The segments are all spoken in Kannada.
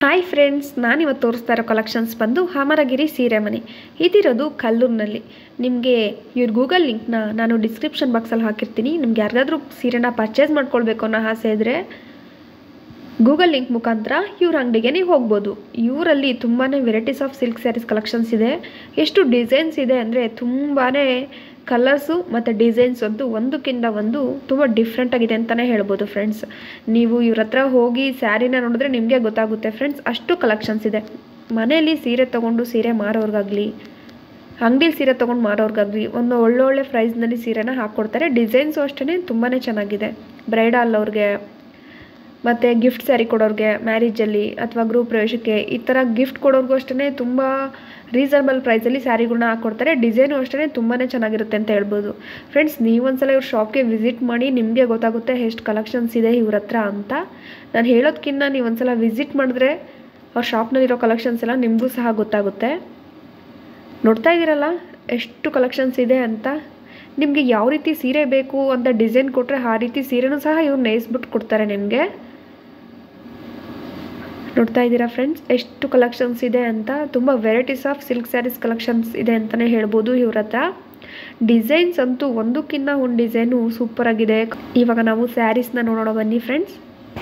ಹಾಯ್ ಫ್ರೆಂಡ್ಸ್, ನಾನಿವತ್ತು ತೋರಿಸ್ತಾ ಇರೋ ಕಲೆಕ್ಷನ್ಸ್ ಬಂದು ಅಮರಗಿರಿ ಸೀರೆ ಮನೆ. ಇದಿರೋದು ಕಲ್ಲೂರಿನಲ್ಲಿ. ನಿಮಗೆ ಇವ್ರ ಗೂಗಲ್ ಲಿಂಕ್ನ ನಾನು ಡಿಸ್ಕ್ರಿಪ್ಷನ್ ಬಾಕ್ಸಲ್ಲಿ ಹಾಕಿರ್ತೀನಿ. ನಿಮ್ಗೆ ಯಾರಿಗಾದ್ರೂ ಸೀರೆನ ಪರ್ಚೇಸ್ ಮಾಡ್ಕೊಳ್ಬೇಕು ಅನ್ನೋ ಆಸೆ ಇದ್ದರೆ ಗೂಗಲ್ ಲಿಂಕ್ ಮುಖಾಂತರ ಇವ್ರ ಅಂಗಡಿಗೆ ನೀವು ಹೋಗ್ಬೋದು. ಇವರಲ್ಲಿ ತುಂಬಾ varieties of silk saris collections ಇದೆ. ಎಷ್ಟು ಡಿಸೈನ್ಸ್ ಇದೆ ಅಂದರೆ ತುಂಬಾ ಕಲರ್ಸು ಮತ್ತು ಡಿಸೈನ್ಸ್ ಅಂತೂ ಒಂದಕ್ಕಿಂತ ಒಂದು ತುಂಬ ಡಿಫ್ರೆಂಟಾಗಿದೆ ಅಂತಲೇ ಹೇಳ್ಬೋದು ಫ್ರೆಂಡ್ಸ್. ನೀವು ಇವ್ರ ಹತ್ರ ಹೋಗಿ ಸ್ಯಾರಿನ ನೋಡಿದ್ರೆ ನಿಮಗೆ ಗೊತ್ತಾಗುತ್ತೆ ಫ್ರೆಂಡ್ಸ್, ಅಷ್ಟು ಕಲೆಕ್ಷನ್ಸ್ ಇದೆ. ಮನೆಯಲ್ಲಿ ಸೀರೆ ತೊಗೊಂಡು ಸೀರೆ ಮಾರೋರ್ಗಾಗಲಿ, ಅಂಗಡಿಲಿ ಸೀರೆ ತೊಗೊಂಡು ಮಾರೋರ್ಗಾಗಲಿ ಒಂದು ಒಳ್ಳೊಳ್ಳೆ ಪ್ರೈಸ್ನಲ್ಲಿ ಸೀರೆನ ಹಾಕ್ಕೊಡ್ತಾರೆ. ಡಿಸೈನ್ಸು ಅಷ್ಟೇ ತುಂಬಾ ಚೆನ್ನಾಗಿದೆ. ಬ್ರೈಡಲ್ ಅವ್ರಿಗೆ ಮತ್ತು ಗಿಫ್ಟ್ ಸ್ಯಾರಿ ಕೊಡೋರಿಗೆ, ಮ್ಯಾರೇಜಲ್ಲಿ ಅಥವಾ ಗೃಹ ಪ್ರವೇಶಕ್ಕೆ ಈ ಥರ ಗಿಫ್ಟ್ ಕೊಡೋರ್ಗೂ ಅಷ್ಟೇ ತುಂಬ ರೀಸನಬಲ್ ಪ್ರೈಸಲ್ಲಿ ಸ್ಯಾರಿಗಳನ್ನ ಹಾಕ್ಕೊಡ್ತಾರೆ. ಡಿಸೈನು ಅಷ್ಟೇ ತುಂಬಾ ಚೆನ್ನಾಗಿರುತ್ತೆ ಅಂತ ಹೇಳ್ಬೋದು ಫ್ರೆಂಡ್ಸ್. ನೀವೊಂದ್ಸಲ ಇವ್ರ ಶಾಪ್ಗೆ ವಿಸಿಟ್ ಮಾಡಿ, ನಿಮಗೆ ಗೊತ್ತಾಗುತ್ತೆ ಎಷ್ಟು ಕಲೆಕ್ಷನ್ಸ್ ಇದೆ ಇವ್ರ ಹತ್ರ ಅಂತ. ನಾನು ಹೇಳೋದಕ್ಕಿಂತ ನೀವು ಒಂದ್ಸಲ ವಿಸಿಟ್ ಮಾಡಿದ್ರೆ ಅವ್ರ ಶಾಪ್ನಲ್ಲಿರೋ ಕಲೆಕ್ಷನ್ಸ್ ಎಲ್ಲ ನಿಮಗೂ ಸಹ ಗೊತ್ತಾಗುತ್ತೆ. ನೋಡ್ತಾ ಇದ್ದೀರಲ್ಲ ಎಷ್ಟು ಕಲೆಕ್ಷನ್ಸ್ ಇದೆ ಅಂತ. ನಿಮಗೆ ಯಾವ ರೀತಿ ಸೀರೆ ಬೇಕು ಅಂತ ಡಿಸೈನ್ ಕೊಟ್ಟರೆ ಆ ರೀತಿ ಸೀರೆನೂ ಸಹ ಇವ್ರು ನೇಯಿಸ್ಬಿಟ್ಟು ಕೊಡ್ತಾರೆ ನಿಮಗೆ. ನೋಡ್ತಾ ಇದ್ದೀರಾ ಫ್ರೆಂಡ್ಸ್ ಎಷ್ಟು ಕಲೆಕ್ಷನ್ಸ್ ಇದೆ ಅಂತ. ತುಂಬ varieties of silk saris collections ಇದೆ ಅಂತಲೇ ಹೇಳ್ಬೋದು ಇವ್ರ ಹತ್ರ. ಡಿಸೈನ್ಸ್ ಅಂತೂ ಒಂದಕ್ಕಿಂತ ಒಂದು ಡಿಸೈನು ಸೂಪರ್ ಆಗಿದೆ. ಇವಾಗ ನಾವು ಸ್ಯಾರೀಸ್ನ ನೋಡೋಣ ಬನ್ನಿ ಫ್ರೆಂಡ್ಸ್.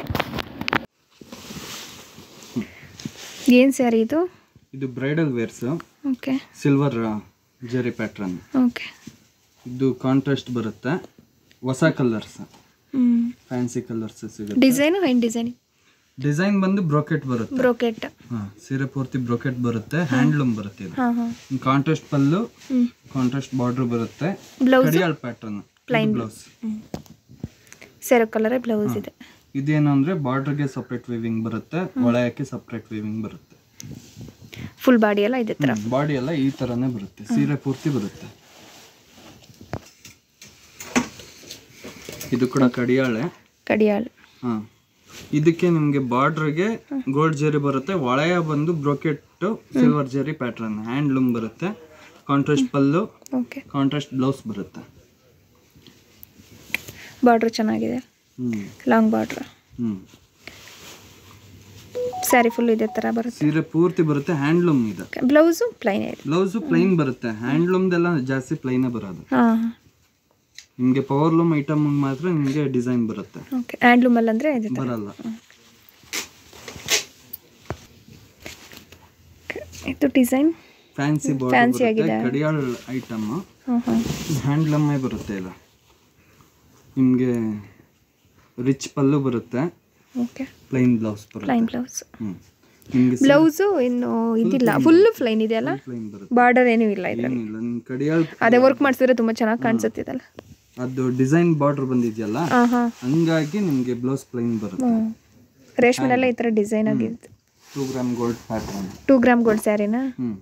ಏನು ಸ್ಯಾರಿ ಇದು? ಇದು bridal wears. Okay. Silver zari pattern. Okay. ಇದು ಕಾಂಟ್ರಾಸ್ಟ್ ಬರುತ್ತೆ. ಹೊಸ ಕಲರ್ಸ್, ಫ್ಯಾನ್ಸಿ ಕಲರ್ಸ್ ಸಿಗುತ್ತೆ. ಡಿಸೈನು ಏನು ಡಿಸೈನ್? ಡಿಸೈನ್ ಬಂದು ಬ್ರೋಕೆಟ್ ಬರುತ್ತೆ. ಬ್ರೋಕೆಟ್. ಸೀರೆ ಪೂರ್ತಿ ಬ್ರೋಕೆಟ್ ಬರುತ್ತೆ. ಹ್ಯಾಂಡ್ಲೂಮ್ ಬರುತ್ತೆ. ಇದು ಕಾಂಟ್ರಾಸ್ಟ್ ಪಲ್ಲು, ಕಾಂಟ್ರಾಸ್ಟ್ ಬಾರ್ಡರ್ ಬರುತ್ತೆ. Kadiyal pattern, plain blouse. ಸೀರೆ ಕಲರ್ ಬ್ಲೌಸ್ ಇದೆ. ಇದೇನು ಅಂದ್ರೆ ಬಾರ್ಡರ್ಗೆ ಸಪರೇಟ್ ವೀವಿಂಗ್ ಬರುತ್ತೆ, ಒಳಯಕ್ಕೆ ಸಪರೇಟ್ ವೀವಿಂಗ್ ಬರುತ್ತೆ. ಫುಲ್ ಬಾಡಿ ಎಲ್ಲ ಇದೆ ತರ. ಬಾಡಿ ಎಲ್ಲ ಈ ತರನೇ ಬರುತ್ತೆ. ಸೀರೆ ಪೂರ್ತಿ ಬರುತ್ತೆ. ಇದು ಕೂಡ ಕಡಿಯಾಳೆ. ಕಡಿಯಾಳು. ಇದಕ್ಕೆ ನಿಮ್ಗೆ ಬಾರ್ಡರ್ಗೆ ಗೋಲ್ಡ್ ಜೆರಿ ಬರುತ್ತೆ. ಒಳೆಯ ಬಂದು brocade silver zari pattern, handloom ಬರುತ್ತೆ. ಕಾಂಟ್ರಾಸ್ಟ್ ಪಲ್ಲು, ಕಾಂಟ್ರಾಸ್ಟ್ ಬ್ಲೌಸ್ ಬರುತ್ತೆ. ಬಾರ್ಡರ್ ಚೆನ್ನಾಗಿದೆ, ಲಾಂಗ್ ಬಾರ್ಡರ್. ಸ್ಯಾರಿ ಫುಲ್ ಇದೆ ತರ ಬರುತ್ತೆ. ಸೀರೆ ಪೂರ್ತಿ ಬರುತ್ತೆ. ಹ್ಯಾಂಡ್ಲೂಮ್ ಇದೆ. ಬ್ಲೌಸು ಪ್ಲೈನ್ ಇದೆ. ಬ್ಲೌಸು ಪ್ಲೈನ್ ಬರುತ್ತೆ. ಹ್ಯಾಂಡ್ಲೂಮ್ದೆಲ್ಲ ಜಾಸ್ತಿ ಪ್ಲೈನೇ ಬರೋದು. ನಿಮಗೆ ಪವರ್ಲೂಮ್ ಐಟಮ್ ಮಾತ್ರ ನಿಮಗೆ ಡಿಸೈನ್ ಬರುತ್ತೆ. ಓಕೆ. ಹ್ಯಾಂಡ್ಲೂಮ್ ಅಲ್ಲಿ ಅಂದ್ರೆ ಬರಲ್ಲ. ಇದು ಡಿಸೈನ್ ಫ್ಯಾನ್ಸಿ ಬಾರ್ಡರ್ ಆಗಿದೆ. ಕಡಿಯಾಳ್ ಐಟಮ್. ಹ್ಯಾಂಡ್ಲೂಮ್ ಬರುತ್ತೆ. ಇದು ನಿಮಗೆ ರಿಚ್ ಪಲ್ಲು ಬರುತ್ತೆ. ಓಕೆ. ಪ್ಲೈನ್ ಬ್ಲೌಸ್ ಬರುತ್ತೆ. Plain blouse. ಬ್ಲೌಸು ಇನ್ನು ಇದಿಲ್ಲ, ಫುಲ್ ಪ್ಲೈನ್ ಇದೆ ಅಲ್ಲ, ಬಾರ್ಡರ್ ಏನೂ ಇಲ್ಲ ಇದರಲ್ಲಿ. ಕಡಿಯಾಳ್ ಅದೇ ವರ್ಕ್ ಮಾಡಿಸಿದ್ರೆ ತುಂಬಾ ಚೆನ್ನಾಗಿ ಕಾಣಿಸುತ್ತೆ ಇದಲ್ಲ. ಅದು ಡಿಸೈನ್ ಬಾರ್ಡರ್ ಬಂದಿದೆಯಲ್ಲ, ಹಂಗಾಗಿ ನಿಮಗೆ ಬ್ಲೌಸ್ ಪ್ಲೈನ್ ಬರುತ್ತೆ. ರೇಷ್ಮೆಲ್ಲ ಈ ತರ ಡಿಸೈನ್ ಆಗಿದೆ. 2 gram gold pattern. 2 gram gold ಸ್ಯಾರಿನಾ?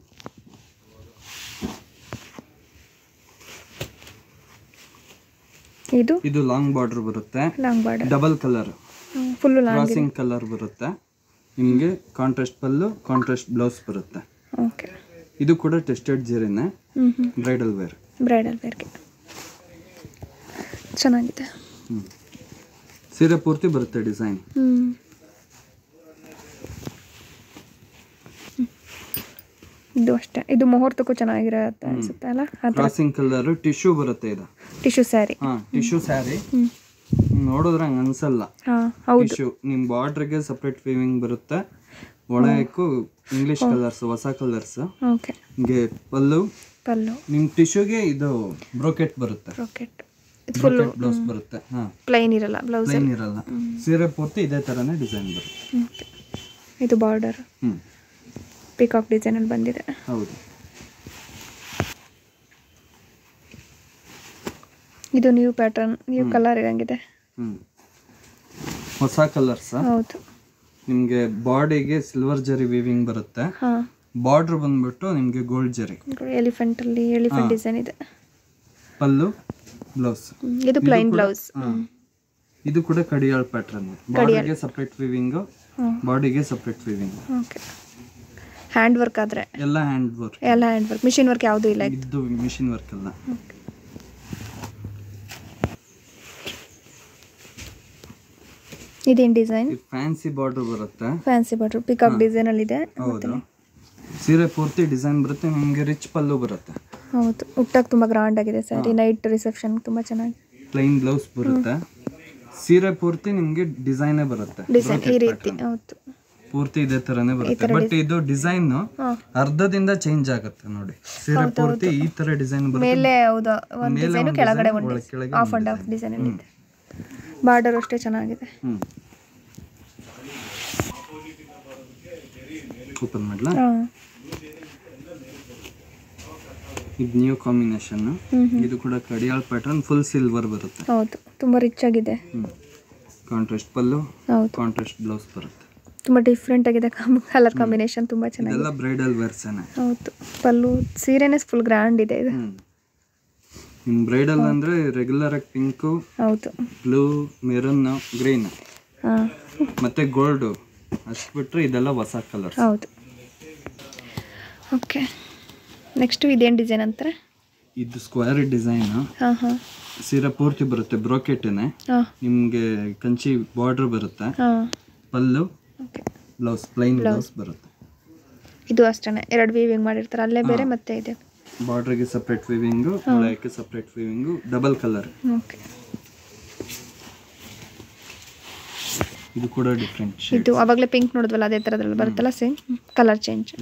ಇದು ಲಾಂಗ್ ಬಾರ್ಡರ್ ಬರುತ್ತೆ. Long border, double colour, full crossing colour ಬರುತ್ತೆ. ನಿಮಗೆ ಕಾಂಟ್ರಾಸ್ಟ್ ಪಲ್ಲು, ಕಾಂಟ್ರಾಸ್ಟ್ ಬ್ಲೌಸ್ ಬರುತ್ತೆ. ಓಕೆ. ಇದು ಕೂಡ ಟೆಸ್ಟೆಡ್ ಜೆರಿನೇ. Bridal wear. ಬ್ರೈಡಲ್ ವೇರ್ಗೆ ಚೆನ್ನಾಗಿದೆ. ಸೀರೆ ಪೂರ್ತಿ ಬರುತ್ತೆ ಡಿಸೈನ್. ಇದು ಅಷ್ಟೇ. ಇದು ಮುಹೂರ್ತಕ್ಕೂ ಚೆನ್ನಾಗಿರುತ್ತೆ ಅನ್ಸುತ್ತೆ ಅಲ್ಲ. ಕ್ರಾಸಿಂಗ್ ಕಲರ್ ಟಿಶ್ಯೂ ಬರುತ್ತೆ. ಇದು ಟಿಶ್ಯೂ ಸ್ಯಾರಿ. ಟಿಶ್ಯೂ ಸ್ಯಾರಿ ನೋಡಿದ್ರೆ ಹಂಗ ಅನ್ಸಲ್ಲ. ಟಿಶ್ಯೂ ನಿಮ್ ಬಾರ್ಡರ್ಗೆ ಸಪರೇಟ್ ವೀವಿಂಗ್ ಬರುತ್ತೆ. ಒಳಕ್ಕೂ ಇಂಗ್ಲಿಷ್ ಕಲರ್ಸ್, ಹೊಸ ಕಲರ್ಸ್. ಓಕೆ. ಹಿಂಗೆ ಪಲ್ಲು, ಪಲ್ಲು. ನಿಮ್ ಟಿಶ್ಯೂಗೆ ಇದು ಬ್ರೋಕೆಟ್ ಬರುತ್ತೆ. ಬ್ರೋಕೆಟ್. ಫುಲ್ ಬ್ಲೌಸ್ ಬರುತ್ತೆ. ಪ್ಲೈನ್ ಇರಲ್ಲ ಬ್ಲೌಸ್. ಪ್ಲೈನ್ ಇರಲ್ಲ. ಸೀರೆ ಪೂರ್ತಿ ಇದೇ ತರನೇ ಡಿಸೈನ್ ಬರುತ್ತೆ. ಇದು ಬಾರ್ಡರ್ ಪಿಕಾಕ್ ಡಿಸೈನ್ ಅಲ್ಲಿ ಬಂದಿದೆ. ಹೌದು. ಇದು ನ್ಯೂ ಪ್ಯಾಟರ್ನ್, ನ್ಯೂ ಕಲರ್ ಇರಂಗಿದೆ. ಹೊಸ ಕಲರ್ಸ್. ಹೌದು. ನಿಮ್ಗೆ ಬಾಡಿಗೆ ಸಿಲ್ವರ್ ಜರಿ ವೀವಿಂಗ್ ಬರುತ್ತೆ. ಬಾರ್ಡರ್ ಬಂದ್ಬಿಟ್ಟು ನಿಮ್ಗೆ ಗೋಲ್ಡ್ ಜರಿ. ಎಲಿಫೆಂಟ್ ಅಲ್ಲಿ ಎಲಿಫೆಂಟ್ ಡಿಸೈನ್ ಇದೆ. ಪಲ್ಲು, ಬ್ಲೌಸ್. ಇದು ಪ್ಲೈನ್ ಬ್ಲೌಸ್. ಇದು ಕೂಡ ಕಡಿಯಾಳ್ ಪ್ಯಾಟರ್ನ್. ಬಾಡಿಗೆ ಸಪರೇಟ್ ವೀವಿಂಗ್, ಬಾಡಿಗೆ separate weaving. Okay. Hand work ಆದ್ರೆ ಎಲ್ಲ ಹ್ಯಾಂಡ್ ವರ್ಕ್. ಎಲ್ಲ ಹ್ಯಾಂಡ್ ವರ್ಕ್, ಮಿಷಿನ್ ವರ್ಕ್ ಯಾವುದು ಇಲ್ಲ. ಇದು ಮಿಷಿನ್ ವರ್ಕ್ ಅಲ್ಲ. ಇದೇನು ಡಿಸೈನ್? ಫ್ಯಾನ್ಸಿ ಬಾರ್ಡರ್ ಬರುತ್ತೆ. ಫ್ಯಾನ್ಸಿ ಬಾರ್ಡರ್ ಪಿಕಾಕ್ ಡಿಸೈನ್ ಅಲ್ಲಿ ಇದೆ. ಹೌದು, ಸೀರೆ ಪೂರ್ತಿ ಡಿಸೈನ್ ಬರುತ್ತೆ. ನಿಮಗೆ ರಿಚ್ ಪಲ್ಲು ಬರುತ್ತೆ. ಹೌದು, ಉಟ್ಟಾಗ ತುಂಬ ಗ್ರ್ಯಾಂಡ್ ಆಗಿದೆ ಸ್ಯಾರಿ. ನೈಟ್ ರಿಸೆಪ್ಷನ್ ತುಂಬ ಚೆನ್ನಾಗಿ. ಪ್ಲೈನ್ ಬ್ಲೌಸ್ ಬರುತ್ತೆ. ಸೀರೆ ಪೂರ್ತಿ ನಿಮಗೆ ಡಿಸೈನೇ ಬರುತ್ತೆ. ಡಿಸೈನ್ ಈ ರೀತಿ. ಹೌದು, ಪೂರ್ತಿ ಇದೇ ತರನೇ ಬರುತ್ತೆ. ಬಟ್ ಇದು ಡಿಸೈನ್ ಅರ್ಧದಿಂದ ಚೇಂಜ್ ಆಗುತ್ತೆ ನೋಡಿ. ಸೀರೆ ಪೂರ್ತಿ ಈ ತರ ಡಿಸೈನ್ ಬರುತ್ತೆ. ಮೇಲೆ ಹೌದು ಒಂದು ಡಿಸೈನ್, ಕೆಳಗಡೆ ಒಂದು ಆಫ್ ಅಂಡ್ ಆಫ್ ಡಿಸೈನ್ ಅಲ್ಲಿ ಇದೆ. ಬಾರ್ಡರ್ ಅಷ್ಟೇ ಚೆನ್ನಾಗಿದೆ. ಓಪನ್ ಮಾಡ್ಲಾ? ಇದು ನ್ಯೂ ಕಾಂಬಿನೇಷನ್. ಇದು ಕೂಡ ಕಡಿಯಾಳ್ ಪ್ಯಾಟರ್ನ್, ಫುಲ್ ಸಿಲ್ವರ್ ಬರುತ್ತೆ. ಹೌದು, ತುಂಬಾ ರಿಚ್ ಆಗಿದೆ. ಕಾಂಟ್ರಾಸ್ಟ್ ಪಲ್ಲು, ಹೌದು, ಕಾಂಟ್ರಾಸ್ಟ್ ಬ್ಲೌಸ್ ಬರುತ್ತೆ. ತುಂಬಾ ಡಿಫ್ರೆಂಟ್ ಆಗಿದೆ. ಕಲರ್ ಕಾಂಬಿನೇಷನ್ ತುಂಬಾ ಚೆನ್ನಾಗಿದೆ. ಇದೆಲ್ಲ ಬ್ರೈಡಲ್ ವೇರ್ಸ್. ಹೌದು, ಪಲ್ಲು ಸೀರೆನೇ ಫುಲ್ ಗ್ರ್ಯಾಂಡ್ ಇದೆ ಇದು. ನಿಮ್ ಬ್ರೈಡಲ್ ಅಂದ್ರೆ ರೆಗ್ಯುಲರ್ ಆಗಿ ಪಿಂಕ್, ಹೌದು, ಬ್ಲೂ, ಮೆರೂನ್, ಗ್ರೀನ್ ಮತ್ತೆ ಗೋಲ್ಡ್ ಅಷ್ಟು ಬಿಟ್ರೆ ಇದೆಲ್ಲ ಹೊಸ ಕಲರ್. ಹೌದು. ಓಕೆ, ನೆಕ್ಸ್ಟ್ ಇದೇನು ಡಿಸೈನ್ ಅಂತಾರೆ? ಇದು ಸ್ಕ್ವೇರ್ ಡಿಸೈನ್. ಹಾಂ ಹಾಂ, ಸೀರೆ ಪೂರ್ತಿ ಬರುತ್ತೆ ಬ್ರೋಕೆಟ್ನೇ. ನಿಮಗೆ ಕಂಚಿ ಬಾರ್ಡರ್ ಬರುತ್ತೆ. ಪಲ್ಲು, ಬ್ಲೌಸ್ ಪ್ಲೈನ್ ಬ್ಲೌಸ್ ಬರುತ್ತೆ. ಇದು ಅಷ್ಟೇ, ಎರಡು ವೀವಿಂಗ್ ಮಾಡಿರ್ತಾರೆ. ಅಲ್ಲೇ ಬೇರೆ ಮತ್ತೆ ಇದೆ. ಬಾರ್ಡರ್ಗೆ ಸಪ್ರೇಟ್ ವೀವಿಂಗು, ಒಳಕ್ಕೆ separate weaving, double colour. Okay, ಇದು ಕೂಡ ಡಿಫ್ರೆಂಟ್ ಶೇಡ್. ಇದು ಅವಾಗಲೇ ಪಿಂಕ್ ನೋಡಿದ್ವಲ್ಲ, ಅದೇ ಥರದ್ರಲ್ಲಿ ಬರುತ್ತಲ್ಲ, ಸೇಮ್ ಕಲರ್ ಚೇಂಜ್.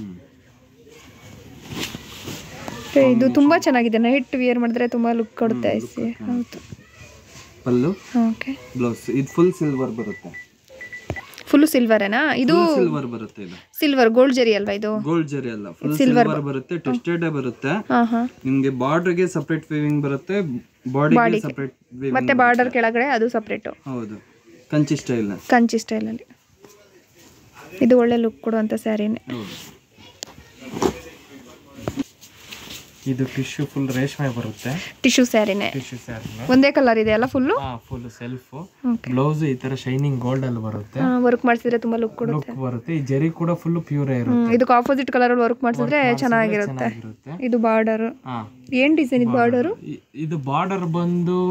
ಇದು ತುಂಬಾ ಚೆನ್ನಾಗಿದೆ. ನೈಟ್ ವಿಯರ್ ಮಾಡಿದ್ರೆ ತುಂಬಾ ಲುಕ್ ಕೊಡುತ್ತೆ. ಹೌದು, ಪಲ್ಲು, ಓಕೆ, ಬ್ಲೌಸ್. ಇದು ಫುಲ್ ಸಿಲ್ವರ್ ಬರುತ್ತೆ. ಫುಲ್ ಸಿಲ್ವರೇನಾ? ಇದು ಸಿಲ್ವರ್ ಬರುತ್ತೆ. ಇದು ಸಿಲ್ವರ್, ಗೋಲ್ಡ್ ಜರಿ ಅಲ್ವಾ? ಇದು ಗೋಲ್ಡ್ ಜರಿ ಅಲ್ಲ, ಫುಲ್ ಸಿಲ್ವರ್ ಬರುತ್ತೆ. ಟೆಸ್ಟೆಡ್ ಬರುತ್ತೆ. ನಿಮಗೆ ಬಾರ್ಡರ್ ಗೆ ಸಪರೇಟ್ ವೀವಿಂಗ್ ಬರುತ್ತೆ, ಬಾಡಿಗೆ ಸಪರೇಟ್ ವೀವಿಂಗ್, ಮತ್ತೆ ಬಾರ್ಡರ್ ಕೆಳಗಡೆ ಅದು ಸಪರೇಟ್. ಹೌದು, ಕಂಚಿ ಸ್ಟೈಲ್. ಕಂಚಿ ಸ್ಟೈಲ್ ಅಲ್ಲಿ ಇದು ಒಳ್ಳೆ ಲುಕ್ ಕೊಡುವಂತ ಸ್ಯಾರಿನೇ. ಇದು ಟಿಶ್ಯೂ ಫುಲ್ ರೇಷ್ಮೆ ಬರುತ್ತೆ. ಟಿಶ್ಯೂ ಸ್ಯಾರಿನೇ. ಒಂದೇ ಕಲರ್ ಇದೆ ಅಲ್ಲ? Full full self. ಬ್ಲೌಸ್ ಈ ತರ ಶೈನಿಂಗ್ ಗೋಲ್ಡ್ ಅಲ್ಲಿ ಬರುತ್ತೆ. ವರ್ಕ್ ಮಾಡಿಸಿದ್ರೆ ತುಂಬಾ ಲುಕ್ ಕೊಡುತ್ತೆ. ಬರುತ್ತೆ. ಈ ಜರಿ ಕೂಡ ಫುಲ್ ಪ್ಯೂರ್ ಇರುತ್ತೆ. ಇದಕ್ಕೆ ಆಪೋಸಿಟ್ ಕಲರ್ ಅಲ್ಲಿ ವರ್ಕ್ ಮಾಡಿಸಿದ್ರೆ ಚೆನ್ನಾಗಿರುತ್ತೆ. ಇದು ಬಾರ್ಡರ್ ಏನ್ ಡಿಸೈನ್? ಇದು ಬಾರ್ಡರ್, ಇದು ಬಾರ್ಡರ್ ಬಂದು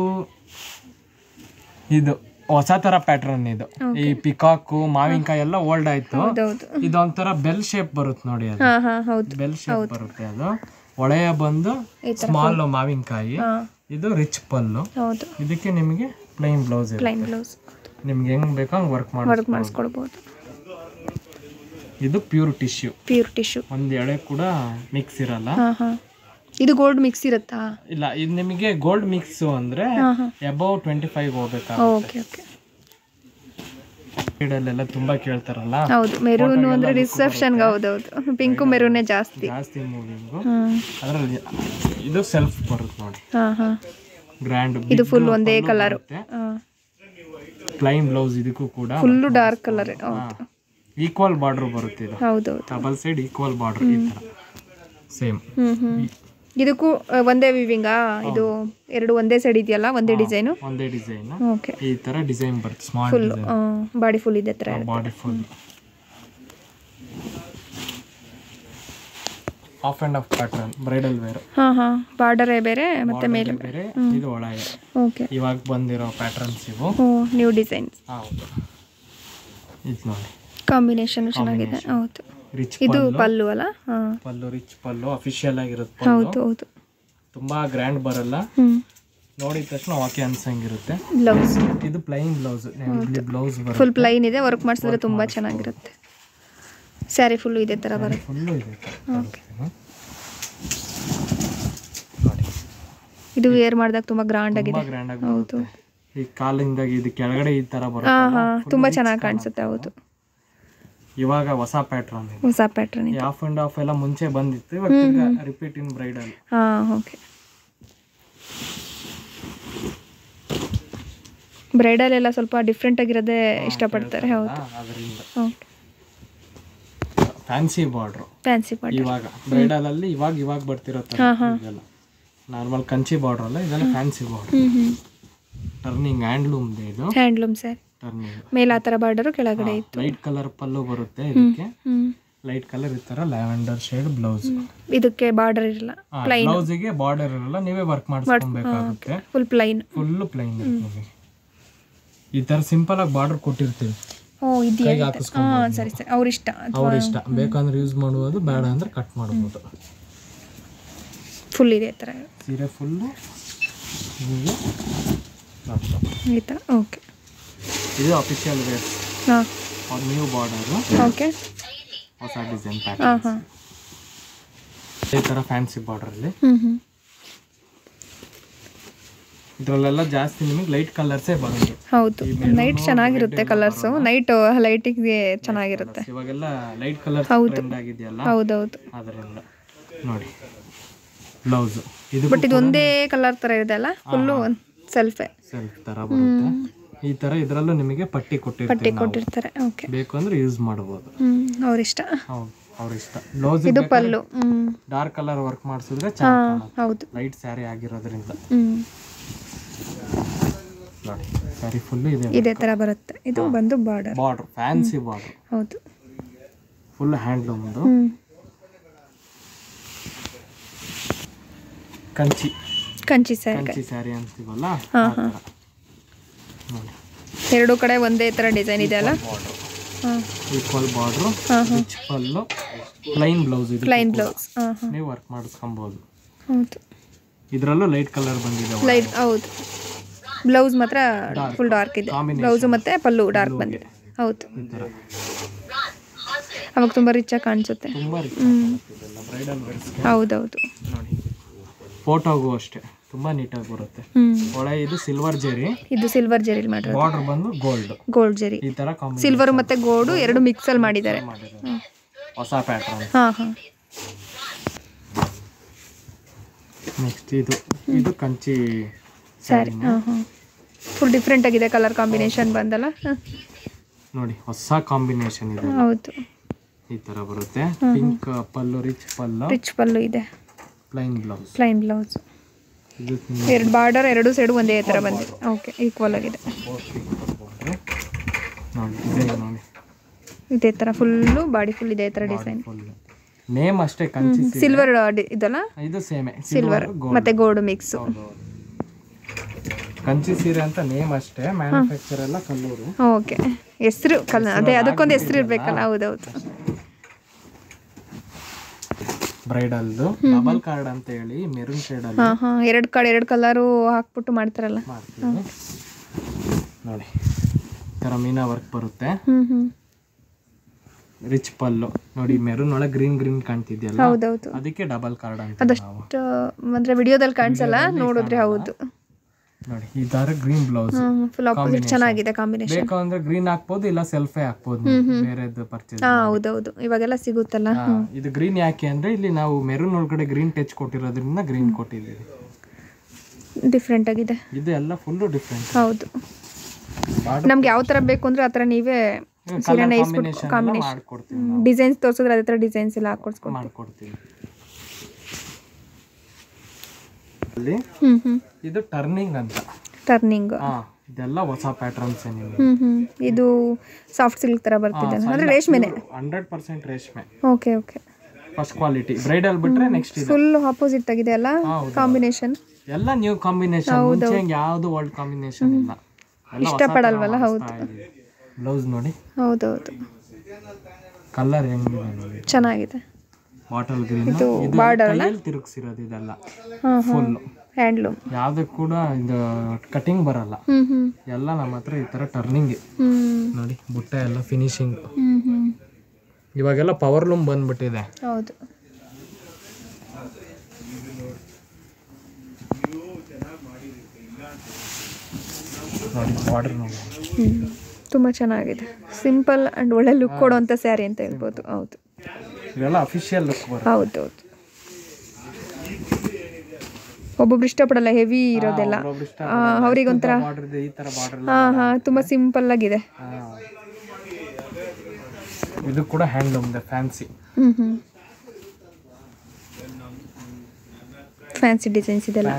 ಇದು ಹೊಸ ತರ ಪ್ಯಾಟರ್ನ್. ಇದು ಈ ಪಿಕಾಕ್, ಮಾವಿನಕಾಯಿ ಎಲ್ಲ ಓಲ್ಡ್ ಆಯ್ತು. ಇದೊಂಥರ ಬೆಲ್ ಶೇಪ್ ಬರುತ್ತೆ ನೋಡಿ. ಅದು ಬೆಲ್ ಶೇಪ್ ಬರುತ್ತೆ. ಅದು ಒಳೆಯ ಬಂದು ಸ್ಮಾಲ್ ಮಾವಿನಕಾಯಿ. ಇದು ರಿಚ್ ಪಲ್ಲು. ಇದಕ್ಕೆ ನಿಮಗೆ ಪ್ಲೈನ್ ಬ್ಲೌಸ್. ನಿಮ್ಗೆ ಹೆಂಗ್ ಬೇಕೋ ಹಂಗ್ ವರ್ಕ್ ಮಾಡಿಸ್ಕೊಡ್ಬೋದು. ಇದು ಪ್ಯೂರ್ ಟಿಶ್ಯೂ. ಒಂದ್ ಎಳೆ ಕೂಡ ಮಿಕ್ಸ್ ಇರಲ್ಲ. ಇದು ಗೋಲ್ಡ್ ಮಿಕ್ಸ್ ಇರುತ್ತಾ? ಇಲ್ಲ, ಇದು ನಿಮಗೆ ಗೋಲ್ಡ್ ಮಿಕ್ಸ್ ಅಂದ್ರೆ ಅಬೌವ್ 25 ಹೋಗ್ಬೇಕಾಗುತ್ತೆ. ಎಲ್ಲ ತುಂಬಾ ಕೇಳ್ತಾರಲ್ಲ. ಹೌದು, ಮೆರೂನ್ ಅಂದ್ರೆ ರಿಸೆಪ್ಷನ್. ಹೌದೌದು, ಪಿಂಕ್ ಮೆರೂನೇ ಜಾಸ್ತಿ ಮೂವಿಂಗ್. ಅದರಲ್ಲಿ ಇದು ಸೆಲ್ಫ್ ಬರುತ್ತೆ ನೋಡಿ. ಗ್ರ್ಯಾಂಡ್. ಇದು ಫುಲ್ ಒಂದೇ ಕಲರ್. Plain blouse. ಇದಕ್ಕೂ ಕೂಡ full dark colour. Equal border ಬರುತ್ತೆ. ಇದು ಹೌದೌದು, ಡಬಲ್ ಸೈಡ್ ಈಕ್ವಲ್ ಬಾರ್ಡರ್. ಈ ತರ ಸೇಮ್. ಇದಕ್ಕೂ ಒಂದೇ ವಿವಿಂಗಾ? ಇದು ಎರಡು ಒಂದೇ ಸೈಡ್ ಇದೆಯಲ್ಲ, ಒಂದೇ ಡಿಸೈನ್. ಓಕೆ, ಈ ತರ ಡಿಸೈನ್ ಬರುತ್ತೆ. ಸ್ಮಾಲ್ ಫುಲ್ ಬಾಡಿ ಫುಲ್ ಇದೆ ತರ. Body full off and off pattern, bridal wear. Border ಬೇರೆ ಮತ್ತೆ ಮೇಲೆ ಬೇರೆ. ಇದು ಒಳಗೆ. ಓಕೆ, ಇವಾಗ ಬಂದಿರೋ ಪ್ಯಾಟರ್ನ್ಸ್ ಇವು. New design. ಹೌದು, ಇದು ನೋಡಿ ಕಾಂಬಿನೇಷನ್ ಚೆನ್ನಾಗಿದೆ. ಹೌದು, ಇದು ಪಲ್ಲು ಅಲ್ಲ? ಪಲ್ಲು ರಿಚ್ ಪಲ್ಲು, ಅಫಿಷಿಯಲ್ ಆಗಿರುತ್ತೆ. ಹೌದು ಹೌದು, ತುಂಬಾ ಗ್ರ್ಯಾಂಡ್ ಬರಲ್ಲ. ನೋಡಿದ ತಕ್ಷಣ ಓಕೆ ಅನ್ಸಂಗಿರುತ್ತೆ. ಬ್ಲೌಸ್ ಇದು ಪ್ಲೈನ್ ಬ್ಲೌಸ್. ಬ್ಲೌಸ್ ಬರುತ್ತೆ, ಫುಲ್ ಪ್ಲೈನ್ ಇದೆ. ವರ್ಕ್ ಮಾಡಿಸಿದ್ರೆ ತುಂಬಾ ಚೆನ್ನಾಗಿರುತ್ತೆ. ಸ್ಯಾರಿ ಫುಲ್ ಇದೆ ತರ ಬರುತ್ತೆ. ಫುಲ್ಲು ಇದೆ. ಓಕೆ, ಇದು ವೇರ್ ಮಾಡಿದಾಗ ತುಂಬಾ ಗ್ರ್ಯಾಂಡ್ ಆಗಿದೆ. ಹೌದು, ಈ ಕಾಲಿಂದ ಇದು ಕೆಳಗಡೆ ಈ ತರ ಬರುತ್ತೆ. ತುಂಬಾ ಚೆನ್ನಾಗಿ ಕಾಣಿಸುತ್ತೆ. ಹೌದು, ಇವಾಗ ಹೊಸ ಪ್ಯಾಟರ್ನ್. ಹೊಸ ಪ್ಯಾಟರ್ನ್. ಆಫ್ ಅಂಡ್ ಆಫ್ ಎಲ್ಲ ಮುಂಚೆ ಬಂದಿತ್ತು, ಇವಾಗ repeat in bridal. Okay, bridal ಎಲ್ಲ ಸ್ವಲ್ಪ ಡಿಫ್ರೆಂಟ್ ಆಗಿರೋದೇ ಇಷ್ಟಪಡ್ತಾರೆ. ಹೌದು, ಓಕೆ. Fancy border. ಇವಾಗ ಬ್ರೈಡಲ್ ಅಲ್ಲಿ ಇವಾಗ ಬರ್ತಿರೋ ತರ ಇದೆಲ್ಲ ನಾರ್ಮಲ್ ಕಂಚಿ ಬಾರ್ಡರ್ ಅಲ್ಲ, ಇದೆಲ್ಲ ಫ್ಯಾನ್ಸಿ ಬಾರ್ಡರ್. ಟರ್ನಿಂಗ್ ಹ್ಯಾಂಡ್ಲೂಮ್ ಇದೆ. ಇದು ಹ್ಯಾಂಡ್ಲೂಮ್ ಸರ್. ಮೇಲೆ ಆ ತರ ಬಾರ್ಡರ್, ಕೆಳಗಡೆ ಇತ್ತು. ಲೈಟ್ ಕಲರ್ ಪಲ್ಲು ಬರುತ್ತೆ. ಇದಕ್ಕೆ ಲೈಟ್ ಕಲರ್ ಈ ತರ ಲ್ಯಾವೆಂಡರ್ ಶೇಡ್ ಬ್ಲೌಸ್. ಇದಕ್ಕೆ ಬಾರ್ಡರ್ ಇರಲ್ಲ, ಪ್ಲೈನ್. ಬ್ಲೌಸ್ ಗೆ ಬಾರ್ಡರ್ ಇರಲ್ಲ, ನೀವೇ ವರ್ಕ್ ಮಾಡಿಸ್ಕೊಬೇಕಾಗುತ್ತೆ. Full plain. ಫುಲ್ ಪ್ಲೈನ್ ಇರುತ್ತೆ. ಈ ತರ ಸಿಂಪಲ್ ಆಗಿ ಬಾರ್ಡರ್ ಕೊಟ್ಟಿರ್ತೀವಿ. ಸರಿ ಸರಿ, ಅವ್ರ ಇಷ್ಟ ಬೇಕಂದ್ರೆ ಯೂಸ್ ಮಾಡ್ಬೋದು, ಬೇಡ ಅಂದ್ರೆ ಕಟ್ ಮಾಡ್ಬೋದು. ಫುಲ್ ಇದೆ ಥರ ಸೀರೆ ಫುಲ್ಲು ಈ ಥರ. ಓಕೆ, ಇದು official wear. New border. Okay, ಹೊಸ ಡಿಸೈನ್ ಪ್ಯಾಟರ್ನ್. ಈ ಥರ ಫ್ಯಾನ್ಸಿ ಬಾರ್ಡರಲ್ಲಿ. ಇದರಲ್ಲೆಲ್ಲ ಜಾಸ್ತಿ ನಿಮಗೆ ಲೈಟ್ ಕಲರ್ಸೇ ಬರುತ್ತೆ. ಹೌದು, ನೈಟ್ ಚೆನ್ನಾಗಿರುತ್ತೆ ಕಲರ್ಸು. ನೈಟ್ ಲೈಟಿಗೆ ಚೆನ್ನಾಗಿರುತ್ತೆ. ಇವಾಗೆಲ್ಲ ಲೈಟ್ ಕಲರ್ ಟ್ರೆಂಡ್ ಆಗಿದೆಯಲ್ಲ. ಹೌದೌದು, ಅದರಿಂದ ನೋಡಿ ಬ್ಲೌಸ್ ಇದು. ಬಟ್ ಇದು ಒಂದೇ ಕಲರ್ ತರ ಇದೆ ಅಲ್ಲ, ಫುಲ್ಲು ಸೆಲ್ಫ್ ತರ ಬರುತ್ತೆ. ಈ ತರ ಇದರಲ್ಲೂ ನಿಮಗೆ ಪಟ್ಟಿ ಕೊಟ್ಟಿರ್ತಾರೆ. ಓಕೆ, ಬೇಕು ಅಂದ್ರೆ ಯೂಸ್ ಮಾಡಬಹುದು. ಅವ್ರ ಇಷ್ಟ. ಹೌದು, ಅವ್ರ ಇಷ್ಟ. ಬ್ಲೌಸ್ ಇದು ಪಲ್ಲು ಡಾರ್ಕ್ ಕಲರ್ ವರ್ಕ್ ಮಾಡಿಸಿದ್ರೆ ಚೆನ್ನಾಗಿ ಕಾಣುತ್ತೆ. ಹೌದು, ಲೈಟ್ ಸ್ಯಾರಿ ಆಗಿರೋದ್ರಿಂದ ನೋಡಿ ಸ್ಯಾರಿ ಫುಲ್ ಇದೇ ತರ ಬರುತ್ತೆ. ಇದು ಬಂದು ಬಾರ್ಡರ್ ಫ್ಯಾನ್ಸಿ ಬಾರ್ಡರ್. ಹೌದು, ಫುಲ್ ಹ್ಯಾಂಡ್ಲೂಮ್. ಕಂಚಿ ಸ್ಯಾರಿ ಅಂತೀವಲ್ಲ, ಎರಡು ಕಡೆ ಒಂದೇ ತರ ಡಿಸೈನ್ ಇದೆ ಅಲ್ಲ. Equal border, rich pallu, plain blouse. Plain blouse ನೀವು ವರ್ಕ್ ಮಾಡಿಸ್ಕೊಬಹುದು. ಹೌದು, ಇದರಲ್ಲೂ ಲೈಟ್ ಕಲರ್ ಬಂದಿದೆ. ಲೈಟ್, ಹೌದು. ಬ್ಲೌಸ್ ಮಾತ್ರ ಫುಲ್ ಡಾರ್ಕ್ ಇದೆ. ಬ್ಲೌಸ್ ಮತ್ತೆ ಪಲ್ಲು ಡಾರ್ಕ್ ಬಂದಿದೆ. ಹೌದು, ಅವಾಗ ತುಂಬಾ ರಿಚ್ ಆಗಿ ಕಾಣಿಸುತ್ತೆ. ಹೌದೌದು, ನೋಡಿ ಫೋಟೋಗೂ ಅಷ್ಟೇ ತುಂಬಾ ನೀಟಾಗಿ ಬರುತ್ತೆ. ಒಳ ಇದು ಸಿಲ್ವರ್ ಜರಿ. ಇದು ಸಿಲ್ವರ್ ಜರಿ ಮಾಡಿರೋದು. ಬಾರ್ಡರ್ ಬಂದು ಗೋಲ್ಡ್ ಜರಿ. ಈ ತರ ಸಿಲ್ವರ್ ಮತ್ತೆ ಗೋಲ್ಡ್ ಎರಡು ಮಿಕ್ಸ್ ಅಲ್ಲಿ ಮಾಡಿದ್ದಾರೆ. ಹೊಸ ಪ್ಯಾಟರ್ನ್. ನೆಕ್ಸ್ಟ್ ಇದು ಕಂಚಿ ಸ್ಯಾರಿ. ಫುಲ್ ಡಿಫ್ರೆಂಟ್ ಆಗಿದೆ ಕಲರ್ ಕಾಂಬಿನೇಷನ್ ಬಂದಲ್ಲ. ನೋಡಿ ಹೊಸ ಕಾಂಬಿನೇಷನ್ ಇದೆ. ಹೌದು, ಈ ತರ ಬರುತ್ತೆ. ಪಿಂಕ್ ಪಲ್ಲು, ರಿಚ್ ಪಲ್ಲು ಇದೆ. Plain blouse. ಎರಡು ಬಾರ್ಡರ್, ಎರಡು ಸೈಡ್ ಒಂದೇ ತರ ಬಂದಿದೆ. ಓಕೆ, ಈಕ್ವಲ್ ಆಗಿದೆ. ಇದೇ ತರ ಫುಲ್ಲು ಬಾಡಿ ಫುಲ್ ಇದೇ ತರ ಡಿಸೈನ್. ನೇಮ್ ಅಷ್ಟೇ ಕಂಚಿ ಸಿಲ್ವರ್ ಇದಲ್ಲ. ಇದು ಸೇಮ್ ಸಿಲ್ವರ್ ಮತ್ತೆ ಗೋಲ್ಡ್ ಮಿಕ್ಸ್. ಕಂಚಿ ಸೀರೆ ಅಂತ ನೇಮ್ ಅಷ್ಟೇ, ಮ್ಯಾನುಫ್ಯಾಕ್ಚರ್ ಎಲ್ಲ ಕಲ್ಲೂರು. ಓಕೆ, ಹೆಸರು ಅದೇ ಅದಕ್ಕೊಂದು ಹೆಸರು ಇರ್ಬೇಕಲ್ಲ. ಹೌದೌದು. ಬ್ರೈಡಲ್ದು ಡಬಲ್ ಕಾರ್ಡ್ ಅಂತ ಹೇಳಿ ಮೆರೂನ್ ಶೇಡ್ ಅಲ್ಲಿ ಎರಡು ಕಲರು ಹಾಕ್ಬಿಟ್ಟು ಮಾಡ್ತಾರಲ್ಲ. ನೋಡಿ ತರ ಮೀನಾ ವರ್ಕ್ ಬರುತ್ತೆ. ರಿಚ್ ಪಲ್ಲು ನೋಡಿ, ಮೆರೂನ್ ಒಳಗೆ ಗ್ರೀನ್ ಕಾಣ್ತಿದ್ಯಲ್ಲ, ಅದಕ್ಕೆ ಡಬಲ್ ಕಾರ್ಡ್ ಅಂತ. ಅದಷ್ಟು ಅಂದ್ರೆ ವಿಡಿಯೋದಲ್ಲಿ ಕಾಣಿಸಲ್ಲ, ನೋಡಿದ್ರೆ. ಹೌದು, ನೋಡಿ ಈ ತರ ಗ್ರೀನ್ ಬ್ಲೌಸ್. ಫುಲ್ ಆಪೋಸಿಟ್ ಚೆನ್ನಾಗಿದೆ ಕಾಂಬಿನೇಷನ್. ಬೇಕು ಅಂದ್ರೆ ಗ್ರೀನ್ ಹಾಕ್ಬೋದು, ಇಲ್ಲ ಸೆಲ್ಫೇ ಹಾಕ್ಬೋದು. ಬೇರೆದು ಪರ್ಚೇಸ್. ಹೌದೌದು, ಇವಾಗೆಲ್ಲ ಸಿಗುತ್ತಲ್ಲ. ಇದು ಗ್ರೀನ್ ಯಾಕೆ ಅಂದ್ರೆ ಇಲ್ಲಿ ನಾವು ಮೆರೂನ್ ಒಳಗಡೆ ಗ್ರೀನ್ ಟಚ್ ಕೊಟ್ಟಿರೋದ್ರಿಂದ ಗ್ರೀನ್ ಕೊಟ್ಟಿದ್ದೀವಿ. ಡಿಫ್ರೆಂಟ್ ಆಗಿದೆ. ಇದು ಎಲ್ಲ ಫುಲ್ ಡಿಫ್ರೆಂಟ್. ಹೌದು, ನಮ್ಗೆ ಯಾವ ತರ ಬೇಕು ಅಂದ್ರೆ ಆತರ ನೀವೇ ಡಿಸೈನ್ಸ್ ತೋರಿಸಿದ್ರೆ ಅದೇ ತರ ಡಿಸೈನ್ಸ್ ಎಲ್ಲ ಮಾಡ್ಕೊಡ್ತೀವಿ. ಇದು ಟರ್ನಿಂಗ್ ಅಂತ. ಇದೆಲ್ಲ ಹೊಸ ಪ್ಯಾಟರ್ನ್ಸ್. ಇದು ಸಾಫ್ಟ್ ಸಿಲ್ಕ್ ತರ ಬರ್ತಿದೆ ಅಂದ್ರೆ ರೇಷ್ಮೆನೆ. 100% ರೇಷ್ಮೆ. Okay okay, first quality. Bridal ಬಿಟ್ರೆ ನೆಕ್ಸ್ಟ್ ಇದು ಫುಲ್ ಆಪೋಸಿಟ್ ಆಗಿದೆ ಅಲ್ಲ ಕಾಂಬಿನೇಷನ್. ಎಲ್ಲ ನ್ಯೂ ಕಾಂಬಿನೇಷನ್. ಮುಂಚೆ ಯಾವುದು ಓಲ್ಡ್ ಕಾಂಬಿನೇಷನ್ ಇಲ್ಲ. ಇಷ್ಟಪಡಲ್ವಲ್ಲ. ಹೌದು, ಬ್ಲೌಸ್ ನೋಡಿ. ಹೌದೌದು, ಕಲರ್ ಹೆಂಗಿದೆ, ಚೆನ್ನಾಗಿದೆ. Bottle green. ಇದು ಬಾರ್ಡರ್ ಅಲ್ಲ, ತಿರುಗಿಸಿರೋದು. ಇದೆಲ್ಲ ಫುಲ್ ಹ್ಯಾಂಡ್ಲೂಮ್. ಯಾವ್ದು ಕೂಡ ಇದು ಕಟಿಂಗ್ ಬರಲ್ಲ. ಎಲ್ಲ ನಮ್ಮ ಹತ್ರ ಈ ತರ ಟರ್ನಿಂಗ್. ನೋಡಿ ಬುಟ್ಟ ಎಲ್ಲ ಫಿನಿಶಿಂಗ್. ಇವಾಗೆಲ್ಲ ಪವರ್ ಲೂಮ್ ಬಂದ್ಬಿಟ್ಟಿದೆ. ಹೌದು, ನೋಡಿ ಬಾರ್ಡರ್ ನೋಡಿ, ತುಂಬಾ ಚೆನ್ನಾಗಿದೆ. ಸಿಂಪಲ್ ಅಂಡ್ ಒಳ್ಳೆ ಲುಕ್ ಕೊಡುವಂತ ಸ್ಯಾರಿ ಅಂತ ಹೇಳ್ಬೋದು. ಹೌದು, ಇದೆಲ್ಲ ಅಫಿಷಿಯಲ್ ಲುಕ್ ಬರುತ್ತೆ. ಹೌದೌದು, ಒಬ್ಬೊಬ್ರು ಇಷ್ಟಪಡಲ್ಲ ಹೆವಿ ಇರೋದೆಲ್ಲ. ಅವ್ರಿಗೊಂಥರ ತುಂಬಾ ಸಿಂಪಲ್ ಆಗಿದೆ. ಇದು ಕೂಡ ಹ್ಯಾಂಡ್ಲೂಮ್ ಫ್ಯಾನ್ಸಿ. ಫ್ಯಾನ್ಸಿ ಡಿಸೈನ್ಸ್ ಇದೆಲ್ಲ.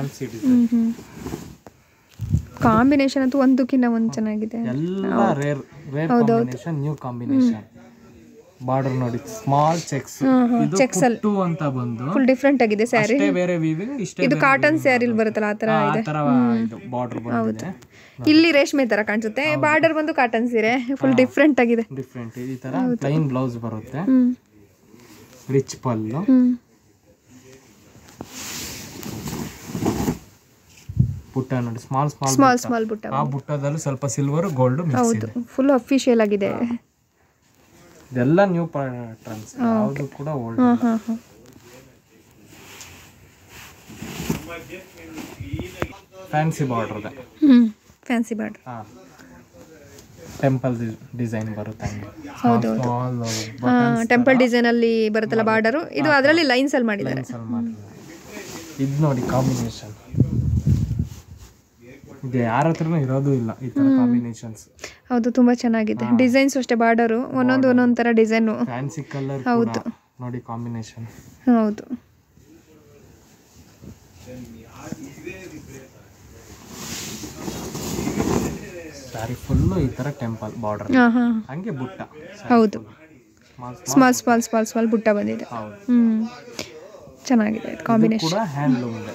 ಕಾಂಬಿನೇಷನ್ ಅಂತೂ ಒಂದಕ್ಕಿಂತ ಒಂದು ಚೆನ್ನಾಗಿದೆ. ಎಲ್ಲ rare combination, new combination. Border ನೋಡಿ ಸ್ಮಾಲ್ ಚೆಕ್ಸ್. ಇದು ಪುಟ್ಟು ಅಂತ ಬಂದು ಫುಲ್ ಡಿಫ್ರೆಂಟ್ ಆಗಿದೆ ಸ್ಯಾರಿ. ಇಷ್ಟೇ ಬೇರೆ ವೀವಿಂಗ್, ಇಷ್ಟೇ ಇದು ಕಾಟನ್ ಸ್ಯಾರಿಲ್ ಬರುತ್ತಲ್ಲ ಆ ತರ ಇದೆ. ಇದು ಬಾರ್ಡರ್ ಬಂದಿದೆ. ಇಲ್ಲಿ ರೇಷ್ಮೆ ತರ ಕಾಣಿಸುತ್ತೆ, ಬಾರ್ಡರ್ ಬಂದು ಕಾಟನ್ ಸೀರೆ ಫುಲ್ ಡಿಫ್ರೆಂಟ್ ಆಗಿದೆ. ಡಿಫ್ರೆಂಟ್ ಈ ತರ ಪ್ಲೈನ್ ಬ್ಲೌಸ್ ಬರುತ್ತೆ, ರಿಚ್ ಪಲ್ಲು. ಬುಟ್ಟ ನೋಡಿ ಸ್ಮಾಲ್ ಸ್ಮಾಲ್ ಬುಟ್ಟ. ಆ ಬುಟ್ಟದಲ್ಲಿ ಸ್ವಲ್ಪ ಸಿಲ್ವರ್ ಗೋಲ್ಡ್ ಮಿಕ್ಸ್ ಇದೆ. ಫುಲ್ ಅಫಿಷಿಯಲ್ ಆಗಿದೆ. ಇದೆಲ್ಲ ನ್ಯೂ ಪ್ಯಾಟರ್ನ್ಸ್, ಯಾವುದು ಕೂಡ ಓಲ್ಡ್. ಫ್ಯಾನ್ಸಿ ಬಾರ್ಡರ್ ಇದೆ. Fancy border. ಟೆಂಪಲ್ ಡಿಸೈನ್ ಬರುತ್ತೆ. ಟೆಂಪಲ್ ಡಿಸೈನ್ ಅಲ್ಲಿ ಬರುತ್ತಲ್ಲ ಬಾರ್ಡರ್, ಇದು ಅದರಲ್ಲಿ ಲೈನ್ಸ್ ಅಲ್ಲಿ ಮಾಡಿದ್ದಾರೆ. ಇದು ನೋಡಿ ಕಾಂಬಿನೇಷನ್, ಇದು ಯಾರ ಹತ್ರನೂ ಇರೋದು ಇಲ್ಲ ಈ ತರ ಕಾಂಬಿನೇಷನ್ಸ್. ಹೌದು, ತುಂಬಾ ಚೆನ್ನಾಗಿದೆ. ಡಿಸೈನ್ಸ್ ಅಷ್ಟೇ, ಬಾರ್ಡರ್ ಒಂದೊಂದು ತರ ಡಿಸೈನ್. Fancy colour. ಹೌದು ನೋಡಿ ಕಾಂಬಿನೇಷನ್. ಹೌದು. ಸ್ಯಾರಿ ಫುಲ್ ಈ ತರ ಟೆಂಪಲ್ ಬಾರ್ಡರ್, ಹಂಗೆ ಬುಟ್ಟ. ಹೌದು, ಸ್ಮಾಲ್ ಬುಟ್ಟ ಬಂದಿದೆ. ಚೆನ್ನಾಗಿದೆ ಕಾಂಬಿನೇಷನ್. ಕೂಡ ಹ್ಯಾಂಡ್ಲೂಮ್ ಇದೆ.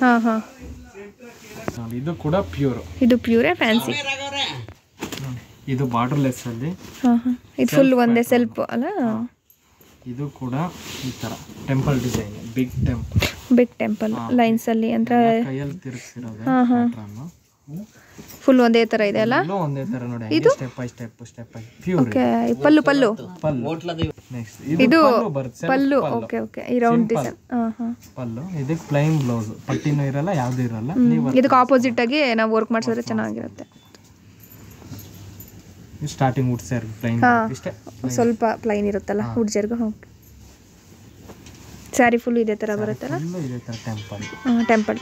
ಇದು ಕೂಡ ಪ್ಯೂರ್. ಇದು ಪ್ಯೂರೇ ಫ್ಯಾನ್ಸಿ. ಇದು ಬಾರ್ಡರ್ ಲೆಸ್ ಅಲ್ಲಿ. ಇದು ಫುಲ್ ಒಂದೇ ಸೆಲ್ಫ್ ಅಲ್ಲ. ಇದು ಕೂಡ ಈ ತರ temple design, big temple lines ಅಲ್ಲಿ ಅಂದ್ರೆ ಕೈಯಲ್ಲಿ ತಿರುಗಿಸಿರೋದು ಪ್ಯಾಟರ್ನ್. ಫುಲ್ ಒಂದೇ ತರ ಇದೆ ಅಲ್ಲ. ಒಂದೇ ತರ ನೋಡಿ, step by step pure. Okay, pallu next ಇದು ಪಲ್ಲು. ಓಕೆ ಈ ರೌಂಡ್ ಡಿಸೈನ್. ಪಲ್ಲು. ಇದಕ್ಕೆ ಪ್ಲೈನ್ ಬ್ಲೌಸ್, ಪಟ್ಟಿನೂ ಇರಲ್ಲ, ಯಾವ್ದು ಇರಲ್ಲ. ಇದಕ್ಕೆ ಆಪೋಸಿಟ್ ಆಗಿ ನಾವು ವರ್ಕ್ ಮಾಡಿಸಿದ್ರೆ ಚೆನ್ನಾಗಿರುತ್ತೆ. ಸ್ಟಾರ್ಟಿಂಗ್ ವುಡ್ ಸೇರ್ ಪ್ಲೈನ್, ಇಷ್ಟೇ ಸ್ವಲ್ಪ ಪ್ಲೈನ್ ಇರುತ್ತಲ್ಲ ವುಡ್ ಜರ್ಗ. ಓಕೆ, ಸ್ಯಾರಿ ಫುಲ್ ಇದೇ ತರ ಬರುತ್ತಲ್ಲ. ಇದೇ ತರ ಟೆಂಪಲ್.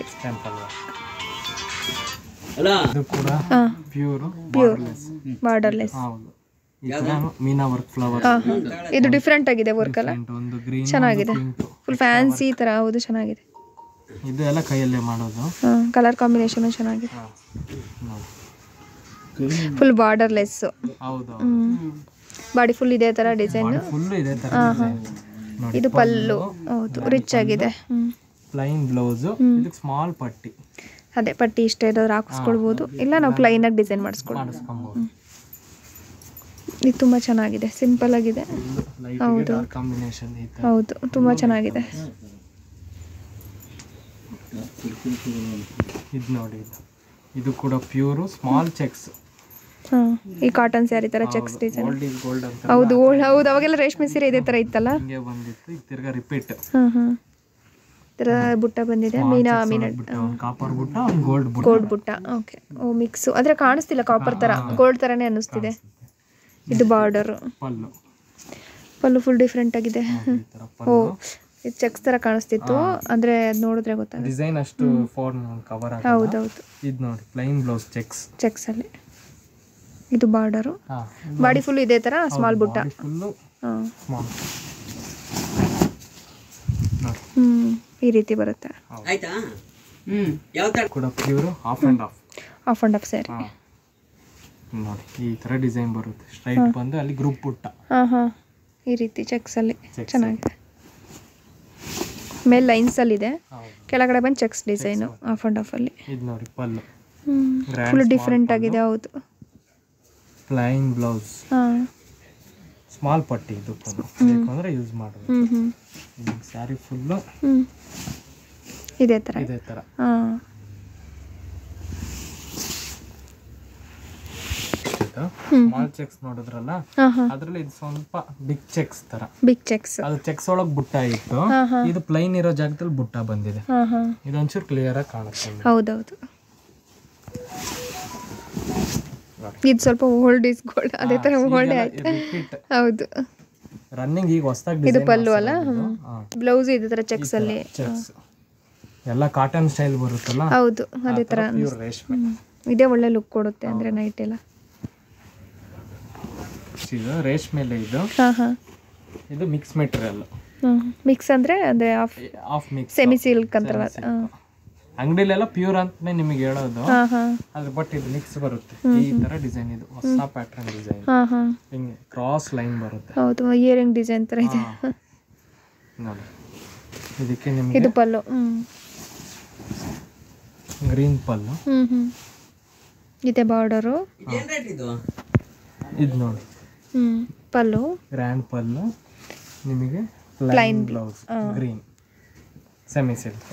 ಇದು ಕೂಡ ಪ್ಯೂರ್ ಬಾರ್ಡರ್ಲೆಸ್. ಹೌದು, ಮೀನಾ ವರ್ಕ್ ಫ್ಲವರ್. ಇದು ಡಿಫ್ರೆಂಟ್ ಆಗಿದೆ ವರ್ಕ್ ಅಲ್ಲ. ಒಂದು ಗ್ರೀನ್, ಚೆನ್ನಾಗಿದೆ, ಫುಲ್ ಫ್ಯಾನ್ಸಿ ತರ. ಹೌದು, ಚೆನ್ನಾಗಿದೆ. ಇದು ಎಲ್ಲ ಕೈಯಲ್ಲೇ ಮಾಡೋದು. ಕಲರ್ ಕಾಂಬಿನೇಷನ್ ಚೆನ್ನಾಗಿದೆ. Full borderless. ಹೌದು, ಬಾಡಿ ಫುಲ್ ಇದೇ ತರ ಡಿಸೈನ್. ಫುಲ್ ಇದೇ ತರ ಡಿಸೈನ್. ಇದು ಪಲ್ಲು. ಹೌದು, ರಿಚ್ ಆಗಿದೆ. ಪ್ಲೈನ್ ಬ್ಲೌಸ್, ಇದಕ್ಕೆ ಸ್ಮಾಲ್ ಪಟ್ಟಿ. ಅದೇ ಪಟ್ಟಿ ಇಷ್ಟ ಇರೋರು ಹಾಕಿಸ್ಕೊಳ್ಬೋದು, ಇಲ್ಲ ನಾವು ಪ್ಲೈನ್ ಆಗಿ ಡಿಸೈನ್ ಮಾಡಿಸ್ಕೊಳ್ಬೋದು. ಇದು ತುಂಬಾ ಚೆನ್ನಾಗಿದೆ, ಸಿಂಪಲ್ ಆಗಿದೆ. ಹೌದು ಹೌದು, ತುಂಬಾ ಚೆನ್ನಾಗಿದೆ. ಇದು ನೋಡಿ, ಇದು ಕೂಡ ಪ್ಯೂರ್ ಸ್ಮಾಲ್ ಚೆಕ್ಸ್. ಈ ಕಾಟನ್ ಸ್ಯಾರಿ ತರ ಚೆಕ್ಸ್ ಡಿಸೈನ್. ಹೌದು ಹೌದು, ಅವಾಗೆಲ್ಲ ರೇಷ್ಮೆ ಸೀರೆ ಇದೇ ತರ ಇತ್ತಲ್ಲ. ಹಿಂಗೆ ಬಂದಿತ್ತು, ಈಗ ತಿರ್ಗಾ ರಿಪೀಟ್. ತರ ಬುಟ್ಟ ಬಂದಿದೆ. Meena copper butta, gold butta. Okay, ಓ ಮಿಕ್ಸ್. ಆದ್ರೆ ಕಾಣಿಸ್ತಿಲ್ಲ, ಕಾಪರ್ ತರ ಗೋಲ್ಡ್ ತರನೇ ಅನ್ನಿಸ್ತಿದೆ. ಇದು ಬಾರ್ಡರ್. ಪಲ್ಲು ಫುಲ್ ಡಿಫ್ರೆಂಟ್ ಆಗಿದೆ. ಓ, ಇದು ಚೆಕ್ಸ್ ತರ ಕಾಣಿಸ್ತಿತ್ತು, ಅಂದ್ರೆ ನೋಡಿದ್ರೆ ಗೊತ್ತಾಗುತ್ತೆ. ಡಿಸೈನ್ ಅಷ್ಟು ಫೋನ್ ಕವರ್ ಆಗಿದೆ. ಹೌದೌದು. ಇದು ನೋಡಿ ಪ್ಲೈನ್ ಬ್ಲೌಸ್, ಚೆಕ್ಸ್ ಅಲ್ಲಿ. ಇದು ಬಾರ್ಡರ್. ಬಾಡಿ ಫುಲ್ ಇದೇ ತರ ಸ್ಮಾಲ್ ಬುಟ್ಟ. ಈ ರೀತಿ ಬರುತ್ತೆ. ಕೂಡ pure off and off sari. ನೋಡಿ ಈ ತರ ಡಿಸೈನ್ ಬರುತ್ತೆ. ಸ್ಟ್ರೈಟ್ ಬಂದು ಅಲ್ಲಿ ಗ್ರೂಪ್ ಬುಟ್ಟ. ಈ ರೀತಿ ಚೆಕ್ಸ್ ಅಲ್ಲಿ ಚೆನ್ನಾಗಿದೆ. ಮೇಲೆ ಲೈನ್ಸ್ ಅಲ್ಲಿ ಇದೆ, ಕೆಳಗಡೆ ಬಂದು checks design off and off ಅಲ್ಲಿ. ಇದು ನೋಡಿ ಪಲ್ಲು ಫುಲ್ ಡಿಫ್ರೆಂಟ್ ಆಗಿದೆ. ಹೌದು, ಪ್ಲೈನ್ ಬ್ಲೌಸ್, ಸ್ಮಾಲ್ ಪಟ್ಟಿ. ಇದು ಬೇಕಂದ್ರೆ ಯೂಸ್ ಮಾಡೋದು. ಸ್ಯಾರಿ ಫುಲ್ಲು ಇದೇ ತರ. ಸ್ಮಾಲ್ ಚೆಕ್ಸ್ ನೋಡಿದ್ರಲ್ಲ, ಅದ್ರಲ್ಲಿ ಇದು ಸ್ವಲ್ಪ ಬಿಗ್ ಚೆಕ್ಸ್ ತರ. ಅದು ಚೆಕ್ಸ್ ಒಳಗ್ ಬುಟ್ಟ ಇತ್ತು, ಇದು ಪ್ಲೈನ್ ಇರೋ ಜಾಗದಲ್ಲಿ ಬುಟ್ಟ ಬಂದಿದೆ. ಇದೊಂಚೂರು ಕ್ಲಿಯರ್ ಆಗಿ ಕಾಣುತ್ತೆ. ಹೌದೌದು, ಇದು ಸ್ವಲ್ಪ ಓಲ್ಡ್ ಇಸ್ ಗೋಲ್ಡ್, ಅದೇ ತರ ಓಲ್ಡ್ ಆಯ್ತು. ಹೌದು, ರನ್ನಿಂಗ್ ಈಗ ಹೊಸದಾಗಿ. ಇದು ಪಲ್ಲು ಅಲ್ಲ. ಬ್ಲೌಸ್ ಇದೇ ತರ ಚೆಕ್ಸ್ ಅಲ್ಲಿ. ಎಲ್ಲ ಕಾಟನ್ ಸ್ಟೈಲ್ ಬರುತ್ತಲ್ಲ. ಹೌದು, ಅದೇ ತರ. ಇದೇ ಒಳ್ಳೆ ಲುಕ್ ಕೊಡುತ್ತೆ, ಅಂದ್ರೆ ನೈಟ್ ಎಲ್ಲ. ಇದು ರೇಷ್ಮೆಲೆ. ಇದು ಮಿಕ್ಸ್ ಮೆಟೀರಿಯಲ್. ಮಿಕ್ಸ್ ಅಂದ್ರೆ ಆಫ್ ಮಿಕ್ಸ್, ಸೆಮಿ ಸಿಲ್ಕ್ ಅಂತಾರಲ್ಲ. ಅಂಗಡಿಲೆಲ್ಲ ಪ್ಯೂರ್ ಅಂತಾನೆ ನಿಮಗೆ ಹೇಳೋದು, ಹಾ ಹಾ ಅದ್ರ ಬಟ್ ಇದು ಮಿಕ್ಸ್ ಬರುತ್ತೆ. ಈ ತರ ಡಿಸೈನ್, ಇದು ಹೊಸ ಪ್ಯಾಟರ್ನ್ ಡಿಸೈನ್. ಹಾ ಹಾ ಹಿಂಗೆ ಕ್ರಾಸ್ ಲೈನ್ ಬರುತ್ತೆ. ಹೌದು, ಇಯರಿಂಗ್ ಡಿಸೈನ್ ತರ ಇದೆ. ನೋಡಿ ಇದಕ್ಕೆ ನಿಮಗೆ ಇದು ಪಲ್ಲು. ಗ್ರೀನ್ ಪಲ್ಲು. ಇದೆ ಬಾರ್ಡರು. ಇದು ನೋಡಿ ಪಲ್ಲು ಗ್ರ್ಯಾಂಡ್ ಪಲ್ಲು, ನಿಮಗೆ plain blouse green semi silk.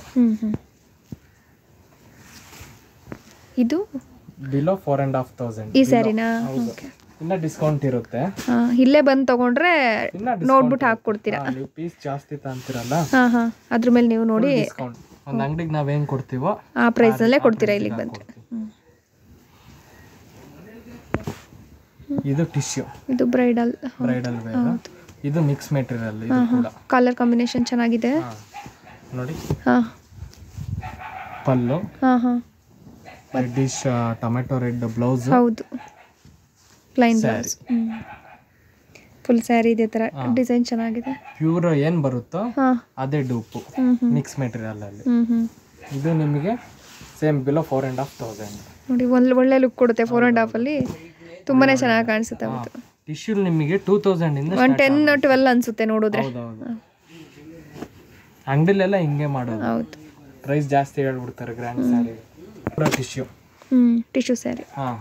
ಇದು ಬಿಲೋ 4,500. ಈ ಸ್ಯಾರಿನಾ? ಇನ್ನ ಡಿಸ್ಕೌಂಟ್ ಇರುತ್ತೆ. ಇಲ್ಲೇ ಬಂದು ತಗೊಂಡ್ರೆ ನೋಡ್ಬಿಟ್ಟು ಹಾಕ್ಕೊಡ್ತೀರಾ? ನೀವು ಪೀಸ್ ಜಾಸ್ತಿ ತಂತಿರಲ್ಲ, ಹಾ ಹಾ, ಅದ್ರ ಮೇಲೆ ನೀವು ನೋಡಿ ಡಿಸ್ಕೌಂಟ್. ಒಂದು ಅಂಗಡಿಗೆ ನಾವೇನ್ ಕೊಡ್ತೀವೋ ಆ ಪ್ರೈಸ್ ಅಲ್ಲೇ ಕೊಡ್ತೀರಾ ಇಲ್ಲಿಗೆ ಬಂದ್ರೆ. ಇದು ಟಿಶ್ಯೂ, ಇದು ಬ್ರೈಡಲ್ ವೇರ್. ಇದು ಮಿಕ್ಸ್ ಮೆಟೀರಿಯಲ್. ಇದು ಕೂಡ ಕಲರ್ ಕಾಂಬಿನೇಷನ್ ಚೆನ್ನಾಗಿದೆ ನೋಡಿ. ಹಾ ಪಲ್ಲು ಹಾ ಹಾ, ರೆಡ್ಡಿಶ್ ಟೊಮೆಟೊ ರೆಡ್ ಬ್ಲೌಸ್. ಹೌದು, ಪ್ಲೈನ್ ಬ್ಲೌಸ್. ಫುಲ್ ಸ್ಯಾರಿ ಇದೆ ತರ ಡಿಸೈನ್ ಚೆನ್ನಾಗಿದೆ. ಪ್ಯೂರ್ ಏನ್ ಬರುತ್ತೋ ಹಾ ಅದೇ ಡೂಪು ಮಿಕ್ಸ್ ಮೆಟೀರಿಯಲ್ ಅಲ್ಲಿ. ಇದು ನಿಮಗೆ ಸೇಮ್ ಬಿಲೋ 4,500. ನೋಡಿ ಒಳ್ಳೆ ಲುಕ್ ಕೊಡುತ್ತೆ. 4.5 ಅಲ್ಲಿ ತುಂಬಾನೇ ಚೆನ್ನಾಗಿ ಕಾಣಿಸುತ್ತೆ. ಹೌದು, ಟಿಶ್ಯೂ ನಿಮಗೆ 2,000 ಇಂದ 10-12 ಅನ್ಸುತ್ತೆ ನೋಡಿದ್ರೆ. ಅಂಗಡಿಲೆಲ್ಲ ಹಿಂಗೆ ಮಾಡೋದು. ಹೌದು, ಪ್ರೈಸ್ ಜಾಸ್ತಿ ಹೇಳ್ಬಿಡ್ತಾರೆ. Grand sari tissue. Tissue sari. ಹಾ,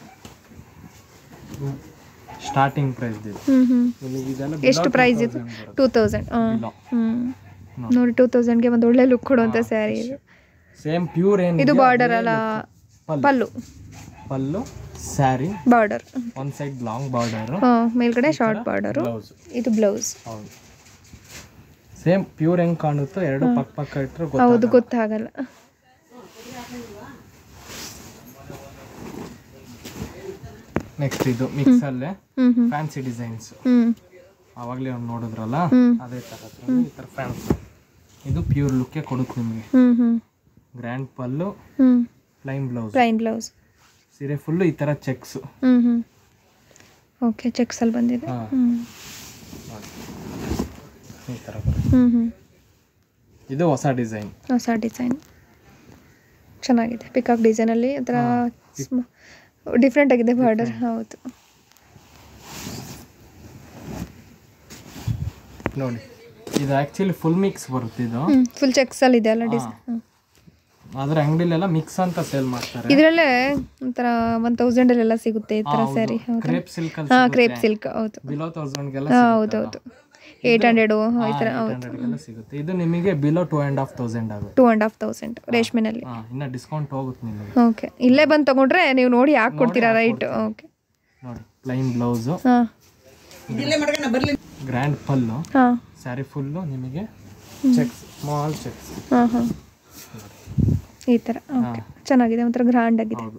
ಸ್ಟಾರ್ಟಿಂಗ್ ಪ್ರೈಸ್ ಇದು. ನಿಮಗೆ ಇದೆಲ್ಲ ಎಷ್ಟು ಪ್ರೈಸ್ ಇದು? 2,000. ನೋಡಿ 2,000 ಗೆ ಒಂದು ಒಳ್ಳೆ ಲುಕ್ ಕೊಡುವಂತ ಸ್ಯಾರಿ ಇದು. ಸೇಮ್ ಪ್ಯೂರ್ ಏನು. ಇದು ಬಾರ್ಡರ್ ಅಲ್ಲ, pallu sari border. One side long border, ಮೇಲ್ಗಡೆ ಶಾರ್ಟ್ ಬಾರ್ಡರ್. ಇದು ಬ್ಲೌಸ್. ಹೌದು, ಸೇಮ್ ಪ್ಯೂರ್ ಹೆಂಗ್ ಕಾಣುತ್ತೋ ಎರಡು ಪಕ್ಕ ಪಕ್ಕ ಇಟ್ಟರೆ ಹೌದು, ಗೊತ್ತಾಗಲ್ಲ. ನೆಕ್ಸ್ಟ್ ಇದು ಮಿಕ್ಸ್ ಅಲ್ಲೇ ಫ್ಯಾನ್ಸಿ ಡಿಸೈನ್ಸ್. ಅವಾಗಲೇ ಒಂದು ನೋಡಿದ್ರಲ್ಲ ಅದೇ ತರ ಈ ತರ ಫ್ಯಾನ್ಸಿ. ಇದು ಪ್ಯೂರ್ ಲುಕ್ ಕೊಡುತ್ತೆ ನಿಮಗೆ. Grand pallu, plain blouse. ಸೀರೆ ಫುಲ್ ಈ ತರ ಚೆಕ್ಸ್. ಓಕೆ, ಚೆಕ್ಸ್ ಅಲ್ಲಿ ಬಂದಿದೆ. ಈ ತರ ಇದು ಹೊಸ ಡಿಸೈನ್. ಚೆನ್ನಾಗಿದೆ. ಪಿಕಾಕ್ ಡಿಸೈನ್ ಅಲ್ಲಿ ಒಂಥರ ಡಿಫ್ರೆಂಟ್ ಆಗಿದೆ ಬಾರ್ಡರ್. ಹೌದು, ನೋಡಿ ಇದು ಆಕ್ಚುಲಿ ಫುಲ್ ಮಿಕ್ಸ್ ಬರುತ್ತೆ. ಇದು ಫುಲ್ ಚೆಕ್ಸ್ ಅಲ್ಲಿ ಇದೆ ಅಲ್ಲ ಡಿಸೈನ್. ಆದ್ರೆ ಅಂಗಡಿಲೆಲ್ಲ ಮಿಕ್ಸ್ ಅಂತ ಸೇಲ್ ಮಾಡ್ತಾರೆ. ಇದರಲ್ಲೇ ಒಂಥರ 1,000 ಅಲ್ಲೆಲ್ಲ ಸಿಗುತ್ತೆ ಈ ತರ sari. Crepe silk. Crepe silk. ಹೌದು, ಬಿಲೋ 1,000 ಗೆಲ್ಲ. ಹೌದೌದು, 800 ಈ ತರ. ಹೌದು, ಸಿಗುತ್ತೆ. ಇದು ನಿಮಗೆ ಬಿಲೋ 2,500 ಆಗುತ್ತೆ. 2,500 ರೇಷ್ಮೆನಲ್ಲಿ. ಇನ್ನ ಡಿಸ್ಕೌಂಟ್ ಹೋಗುತ್ತೆ ನಿಮಗೆ. ಓಕೆ, ಇಲ್ಲೇ ಬಂದು ತಗೊಂಡ್ರೆ ನೀವು ನೋಡಿ ಹಾಕ್ಕೊಡ್ತೀರಾ? ರೈಟ್. ಓಕೆ, ನೋಡಿ plain blouse, grand pallu, sari full ನಿಮಗೆ ಚೆಕ್ಸ್, ಸ್ಮಾಲ್ ಚೆಕ್ಸ್. ಈ ತರ. ಓಕೆ, ಚೆನ್ನಾಗಿದೆ, ಒಂಥರ ಗ್ರ್ಯಾಂಡ್ ಆಗಿದೆ. ಹೌದು.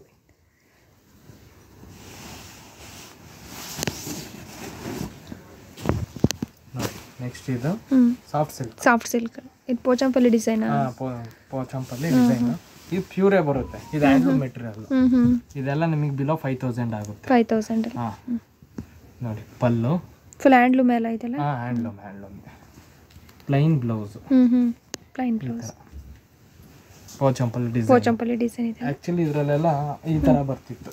ನೆಕ್ಸ್ಟ್ ಇದು ಸಾಫ್ಟ್ ಸಿಲ್ಕ್. ಇದು ಪೋಚಂಪಲ್ಲಿ ಡಿಸೈನ್. ಪೋಚಂಪಲ್ಲಿ ಡಿಸೈನ್. ಇದು ಪ್ಯೂರೇ ಬರುತ್ತೆ. ಇದು ಹ್ಯಾಂಡ್ಲೂಮ್ ಮೆಟೀರಿಯಲ್. ಇದೆಲ್ಲ ನಿಮಗೆ ಬಿಲೋ 5,000 ಆಗುತ್ತೆ. 5,000. ನೋಡಿ ಪಲ್ಲು ಫುಲ್ ಹ್ಯಾಂಡ್ಲೂಮ್ ಎಲ್ಲ ಇದೆಲ್ಲ. Handloom. Plain blouse. Pochampally design ಇದೆ. ಆಕ್ಚುಲಿ ಇದರಲ್ಲೆಲ್ಲ ಈ ತರ ಬರ್ತಿತ್ತು.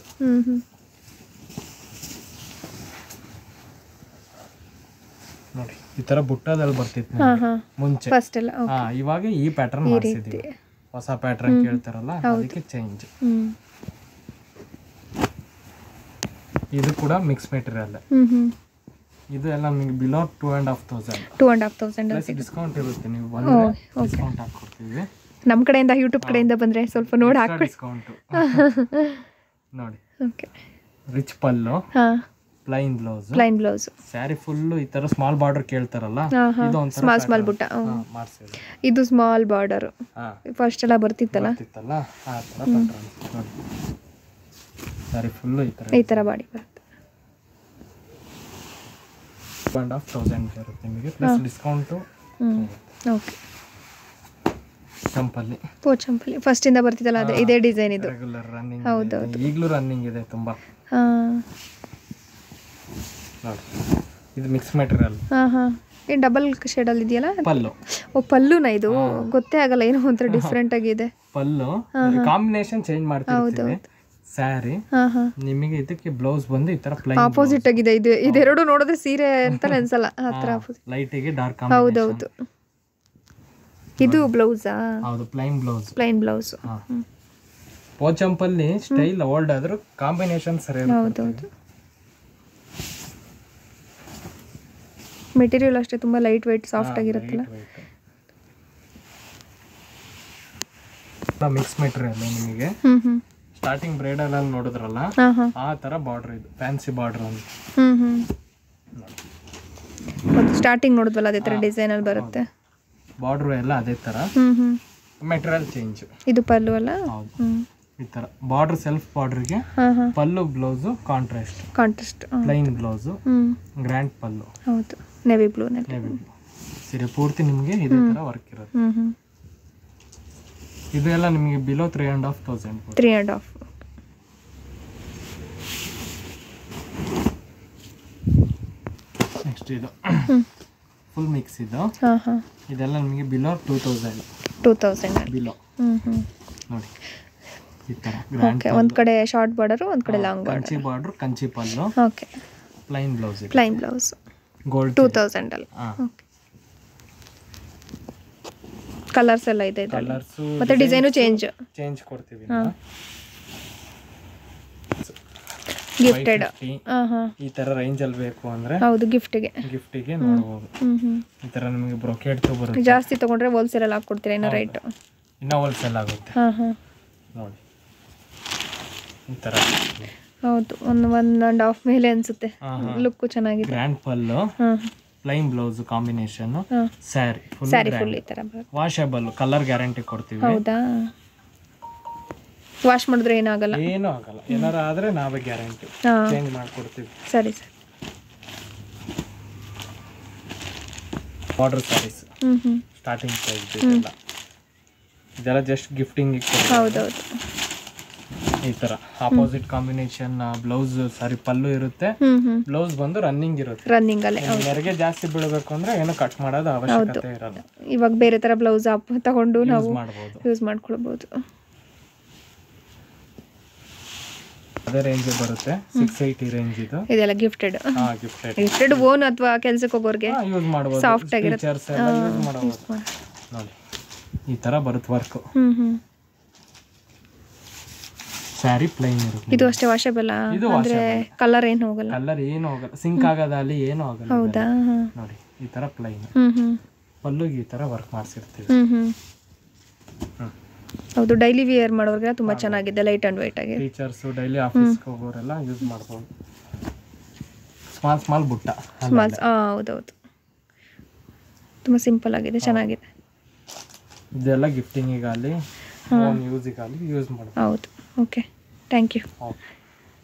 ನೋಡಿ ಈ ತರ ಬುಟ್ಟದಲ್ಲಿ ಬರ್ತಿತ್ತು ಮುಂಚೆ ಫಸ್ಟ್ ಎಲ್ಲ. ಇವಾಗ ಈ ಪ್ಯಾಟರ್ನ್ ಮಾಡಿಸಿದೀವಿ. ಹೊಸ ಪ್ಯಾಟರ್ನ್ ಕೇಳ್ತಾರಲ್ಲ ಅದಕ್ಕೆ ಚೇಂಜ್. ಇದು ಕೂಡ ಮಿಕ್ಸ್ ಮೆಟೀರಿಯಲ್. ಇದು ಎಲ್ಲ ನಿಮಗೆ ಬಿಲೋ 2,500 ಡಿಸ್ಕೌಂಟ್ ಇರುತ್ತೆ. ನೀವು ಬಂದ್ರೆ ಡಿಸ್ಕೌಂಟ್ ಹಾಕ್ಕೊಡ್ತೀವಿ. ನಮ್ಮ ಕಡೆಯಿಂದ, ಯೂಟ್ಯೂಬ್ ಕಡೆಯಿಂದ ಬಂದ್ರೆ ಸ್ವಲ್ಪ ನೋಡಿ ಹಾಕ್ಕೊಡಿ ಡಿಸ್ಕೌಂಟ್. ನೋಡಿ rich pallu, plain blouse, sari full ಈ ತರ ಸ್ಮಾಲ್ ಬಾರ್ಡರ್ ಕೇಳ್ತಾರಲ್ಲ, ಇದು ಒಂಥರ ಸ್ಮಾಲ್ ಬುಟ್ಟ ಮಾಡ್ಸಿದ್ರು. ಇದು ಸ್ಮಾಲ್ ಬಾರ್ಡರ್ ಫಸ್ಟ್ ಎಲ್ಲ ಬರ್ತಿತ್ತಲ್ಲ, ಆ ತರ ಪ್ಯಾಟರ್ನ್ ನೋಡಿ. ಸ್ಯಾರಿ ಫುಲ್ ಈ ತರ ಬಾಡಿ ಬರುತ್ತೆ. 2,500 ಬರುತ್ತೆ ನಿಮಗೆ, plus discount. Okay, Champalli, Pochampally first ಇಂದ ಬರ್ತಿತ್ತಲ್ಲ ಅದೇ ಇದೇ ಡಿಸೈನ್. ಇದು ರೆಗ್ಯುಲರ್ ರನ್ನಿಂಗ್. ಹೌದೌದು, ಈಗಲೂ ರನ್ನಿಂಗ್ ಇದೆ ತುಂಬಾ. ನೋಡಿ ಇದು ಮಿಕ್ಸ್ ಮೆಟೀರಿಯಲ್. ಏನು ಡಬಲ್ ಶೇಡಲ್ಲಿ ಇದೆಯಲ್ಲ ಪಲ್ಲು. ಓ ಪಲ್ಲುನಾ ಇದು? ಗೊತ್ತೇ ಆಗಲ್ಲ, ಏನೋ ಒಂಥರ ಡಿಫ್ರೆಂಟ್ ಆಗಿದೆ ಪಲ್ಲು. ಕಾಂಬಿನೇಷನ್ ಚೇಂಜ್ ಮಾಡ್ತೀವಿ. ಸ್ಯಾರಿ ನಿಮಗೆ ಇದಕ್ಕೆ ಬ್ಲೌಸ್ ಬಂದು ಈ ತರ ಪ್ಲೈನ್ ಆಪೋಸಿಟ್ ಆಗಿದೆ. ಇದೆರಡು ನೋಡಿದ್ರೆ ಸೀರೆ ಅಂತ ಅನ್ಸಲ್ಲ, ಹತ್ರ ಲೈಟ್ ಗೆ ಡಾರ್ಕ್. ಹೌದೌದು. ಇದು ಬ್ಲೌಸಾ? ಹೌದು, plain blouse. Pochampally style old ಆದ್ರೂ ಕಾಂಬಿನೇಷನ್ ಸರಿ. ಹೌದೌದು. ಮೆಟೀರಿಯಲ್ ಅಷ್ಟೇ ತುಂಬಾ ಲೈಟ್ ವೈಟ್ ಸಾಫ್ಟ್ ಆಗಿರುತ್ತಲ್ಲ. ಮಿಕ್ಸ್ ಮೆಟೀರಿಯಲ್ ನಿಮಗೆ ಸ್ಟಾರ್ಟಿಂಗ್ ಬ್ರೈಡಲ್ ಅಲ್ಲಿ ನೋಡಿದ್ರಲ್ಲ ಆ ತರ ಬಾರ್ಡರ್, ಇದು ಫ್ಯಾನ್ಸಿ ಬಾರ್ಡರ್ ಅಂತ. ಸ್ಟಾರ್ಟಿಂಗ್ ನೋಡಿದ್ವಲ್ಲ ಅದೇ ತರ ಡಿಸೈನ್ ಅಲ್ಲಿ ಬರುತ್ತೆ. ಬಾರ್ಡರ್ ಎಲ್ಲ ಅದೇ ತರ, ಮೆಟೀರಿಯಲ್ ಚೇಂಜ್. ಇದು ಪಲ್ಲು ಅಲ್ಲ? ಈ ತರ ಬಾರ್ಡರ್, ಸೆಲ್ಫ್ ಬಾರ್ಡರ್ಗೆ pallu blouse contrast, plain blouse, grand pallu. ಹೌದು, ನೇವಿ ಬ್ಲೂ. ಸೀರೆ ಪೂರ್ತಿ ನಿಮಗೆ ಇದೇ ತರ ವರ್ಕ್ ಇರುತ್ತೆ. ಇದೆಲ್ಲ ನಿಮಗೆ ಬಿಲೋ 3,500. 3,500. ನೆಕ್ಸ್ಟ್ ಇದು ಫುಲ್ ಮಿಕ್ಸ್ ಇದು. ಇದೆಲ್ಲ ನಿಮಗೆ ಬಿಲೋ 2,000 ಬಿಲೋ. ನೋಡಿ ಈ ತರ ಒಂದ್ ಕಡೆ ಶಾರ್ಟ್ ಬಾರ್ಡರ್, ಒಂದ್ ಕಡೆ long Kanchi border, Kanchi pallu. Okay. Plain blouse gold 2,000 ಅಲ್ಲಿ. ಕಲರ್ಸ್ ಎಲ್ಲ ಇದೆ ಇದರಲ್ಲಿ, ಮತ್ತೆ ಡಿಸೈನು ಚೇಂಜ್ ಕೊಡ್ತೀವಿ. ಗಿಫ್ಟೆಡ್ ಈ ತರ ರೇಂಜ್ ಅಲ್ಲಿ ಬೇಕು ಅಂದ್ರೆ ಹೌದು, ಗಿಫ್ಟಿಗೆ ನೋಡಬಹುದು. ಈ ತರ ನಿಮಗೆ ಬ್ರೊಕೆಟ್ ಬರುತ್ತೆ. ಜಾಸ್ತಿ ತಗೊಂಡ್ರೆ ಹೋಲ್ಸೇಲ್ ಅಲ್ಲಿ ಹಾಕೊಡ್ತೀರಾ? ಏನೋ ರೇಟ್ ಇನ್ನ ಹೋಲ್ಸೇಲ್ ಆಗುತ್ತೆ. ನೋಡಿ ಈ ತರ. ಹೌದು, 1.5 ಮೇಲೆ ಅನ್ಸುತ್ತೆ. ಲುಕ್ ಚೆನ್ನಾಗಿದೆ. Grand pallu, plain blouse combination, sari full ಈ ತರ ವಾಷಬಲ್, ಕಲರ್ ಗ್ಯಾರಂಟಿ ಕೊಡ್ತೀವಿ. ಹೌದಾ? ವಾಶ್ ಮಾಡಿದ್ರೆ ಏನೂ ಆಗಲ್ಲ? ಏನಾರ ಆದ್ರೆ ನಾವೇ ಗ್ಯಾರಂಟಿ ಚೇಂಜ್ ಮಾಡ್ಕೊಡ್ತೀವಿ. ಸರಿ. ಬಾರ್ಡರ್ ಸ್ಯಾರೀಸ್ ಸ್ಟಾರ್ಟಿಂಗ್ ಪ್ರೈಸ್ ಇದೆಲ್ಲ ಜಸ್ಟ್ ಗಿಫ್ಟಿಂಗ್. ಹೌದೌದು. ಈ ತರ opposite combination blouse, sari pallu ಇರುತ್ತೆ. ಬ್ಲೌಸ್ ಬಂದು ರನ್ನಿಂಗ್ ಇರುತ್ತೆ. ರನ್ನಿಂಗ್ ಅಲ್ಲೇ ನೆರಿಗೆ ಜಾಸ್ತಿ ಬೀಳಬೇಕು ಅಂದ್ರೆ ಏನು ಕಟ್ ಮಾಡೋದು ಅವಶ್ಯಕತೆ ಇರಲ್ಲ. ಇವಾಗ ಬೇರೆ ತರ ಬ್ಲೌಸ್ ತಗೊಂಡು ನಾವು ಯೂಸ್ ಮಾಡ್ಕೊಳ್ಬಹುದು. ಅದೇ ರೇಂಜ್ ಬರುತ್ತೆ, 680 ರೇಂಜ್ ಇದು. ಇದೆಲ್ಲ ಗಿಫ್ಟೆಡ್ ಓನ್ ಅಥವಾ ಕೆಲಸಕ್ಕೆ ಹೋಗೋರಿಗೆ ಯೂಸ್ ಮಾಡಬಹುದು. ಸಾಫ್ಟ್ ಆಗಿರುತ್ತೆ, ಯೂಸ್ ಮಾಡಬಹುದು. ನೋಡಿ ಈ ತರ ಬರುತ್ತೆ ವರ್ಕ್. ಸ್ಯಾರಿ ಪ್ಲೈನ್ ಇರುತ್ತೆ. ಇದು ಅಷ್ಟೇ ವಾಷಬಲ್ ಅಂದ್ರೆ ಕಲರ್ ಏನು ಹೋಗಲ್ಲ? ಸಿಂಕ್ ಆಗೋದಲ್ಲಿ ಏನು ಆಗಲ್ಲ. ಹೌದಾ? ನೋಡಿ ಈ ತರ ಪ್ಲೈನ್ ಪಲ್ಲುಗೆ ಈ ತರ ವರ್ಕ್ ಮಾಡಿಸಿರ್ತೀವಿ. ಹೌದು, ಡೈಲಿ ವಿಯರ್ ಮಾಡೋರಿಗೆ ತುಂಬಾ ಚೆನ್ನಾಗಿದೆ, ಲೈಟ್ ಅಂಡ್ ವೈಟ್ ಆಗಿ. ಟೀಚರ್ಸ್, ಡೈಲಿ ಆಫೀಸ್ಗೆ ಹೋಗೋರೆಲ್ಲ ಯೂಸ್ ಮಾಡಬಹುದು. ಸ್ಮಾಲ್ ಬುಟ್ಟ. ಹೌದೌದು, ತುಂಬಾ ಸಿಂಪಲ್ ಆಗಿದೆ, ಚೆನ್ನಾಗಿದೆ. ಇದೆಲ್ಲ ಗಿಫ್ಟಿಂಗ್ ಗಾಲಿ, ಯೂಸ್ ಮಾಡಬಹುದು. ಹೌದು. Okay, thank you. ಓಕೆ.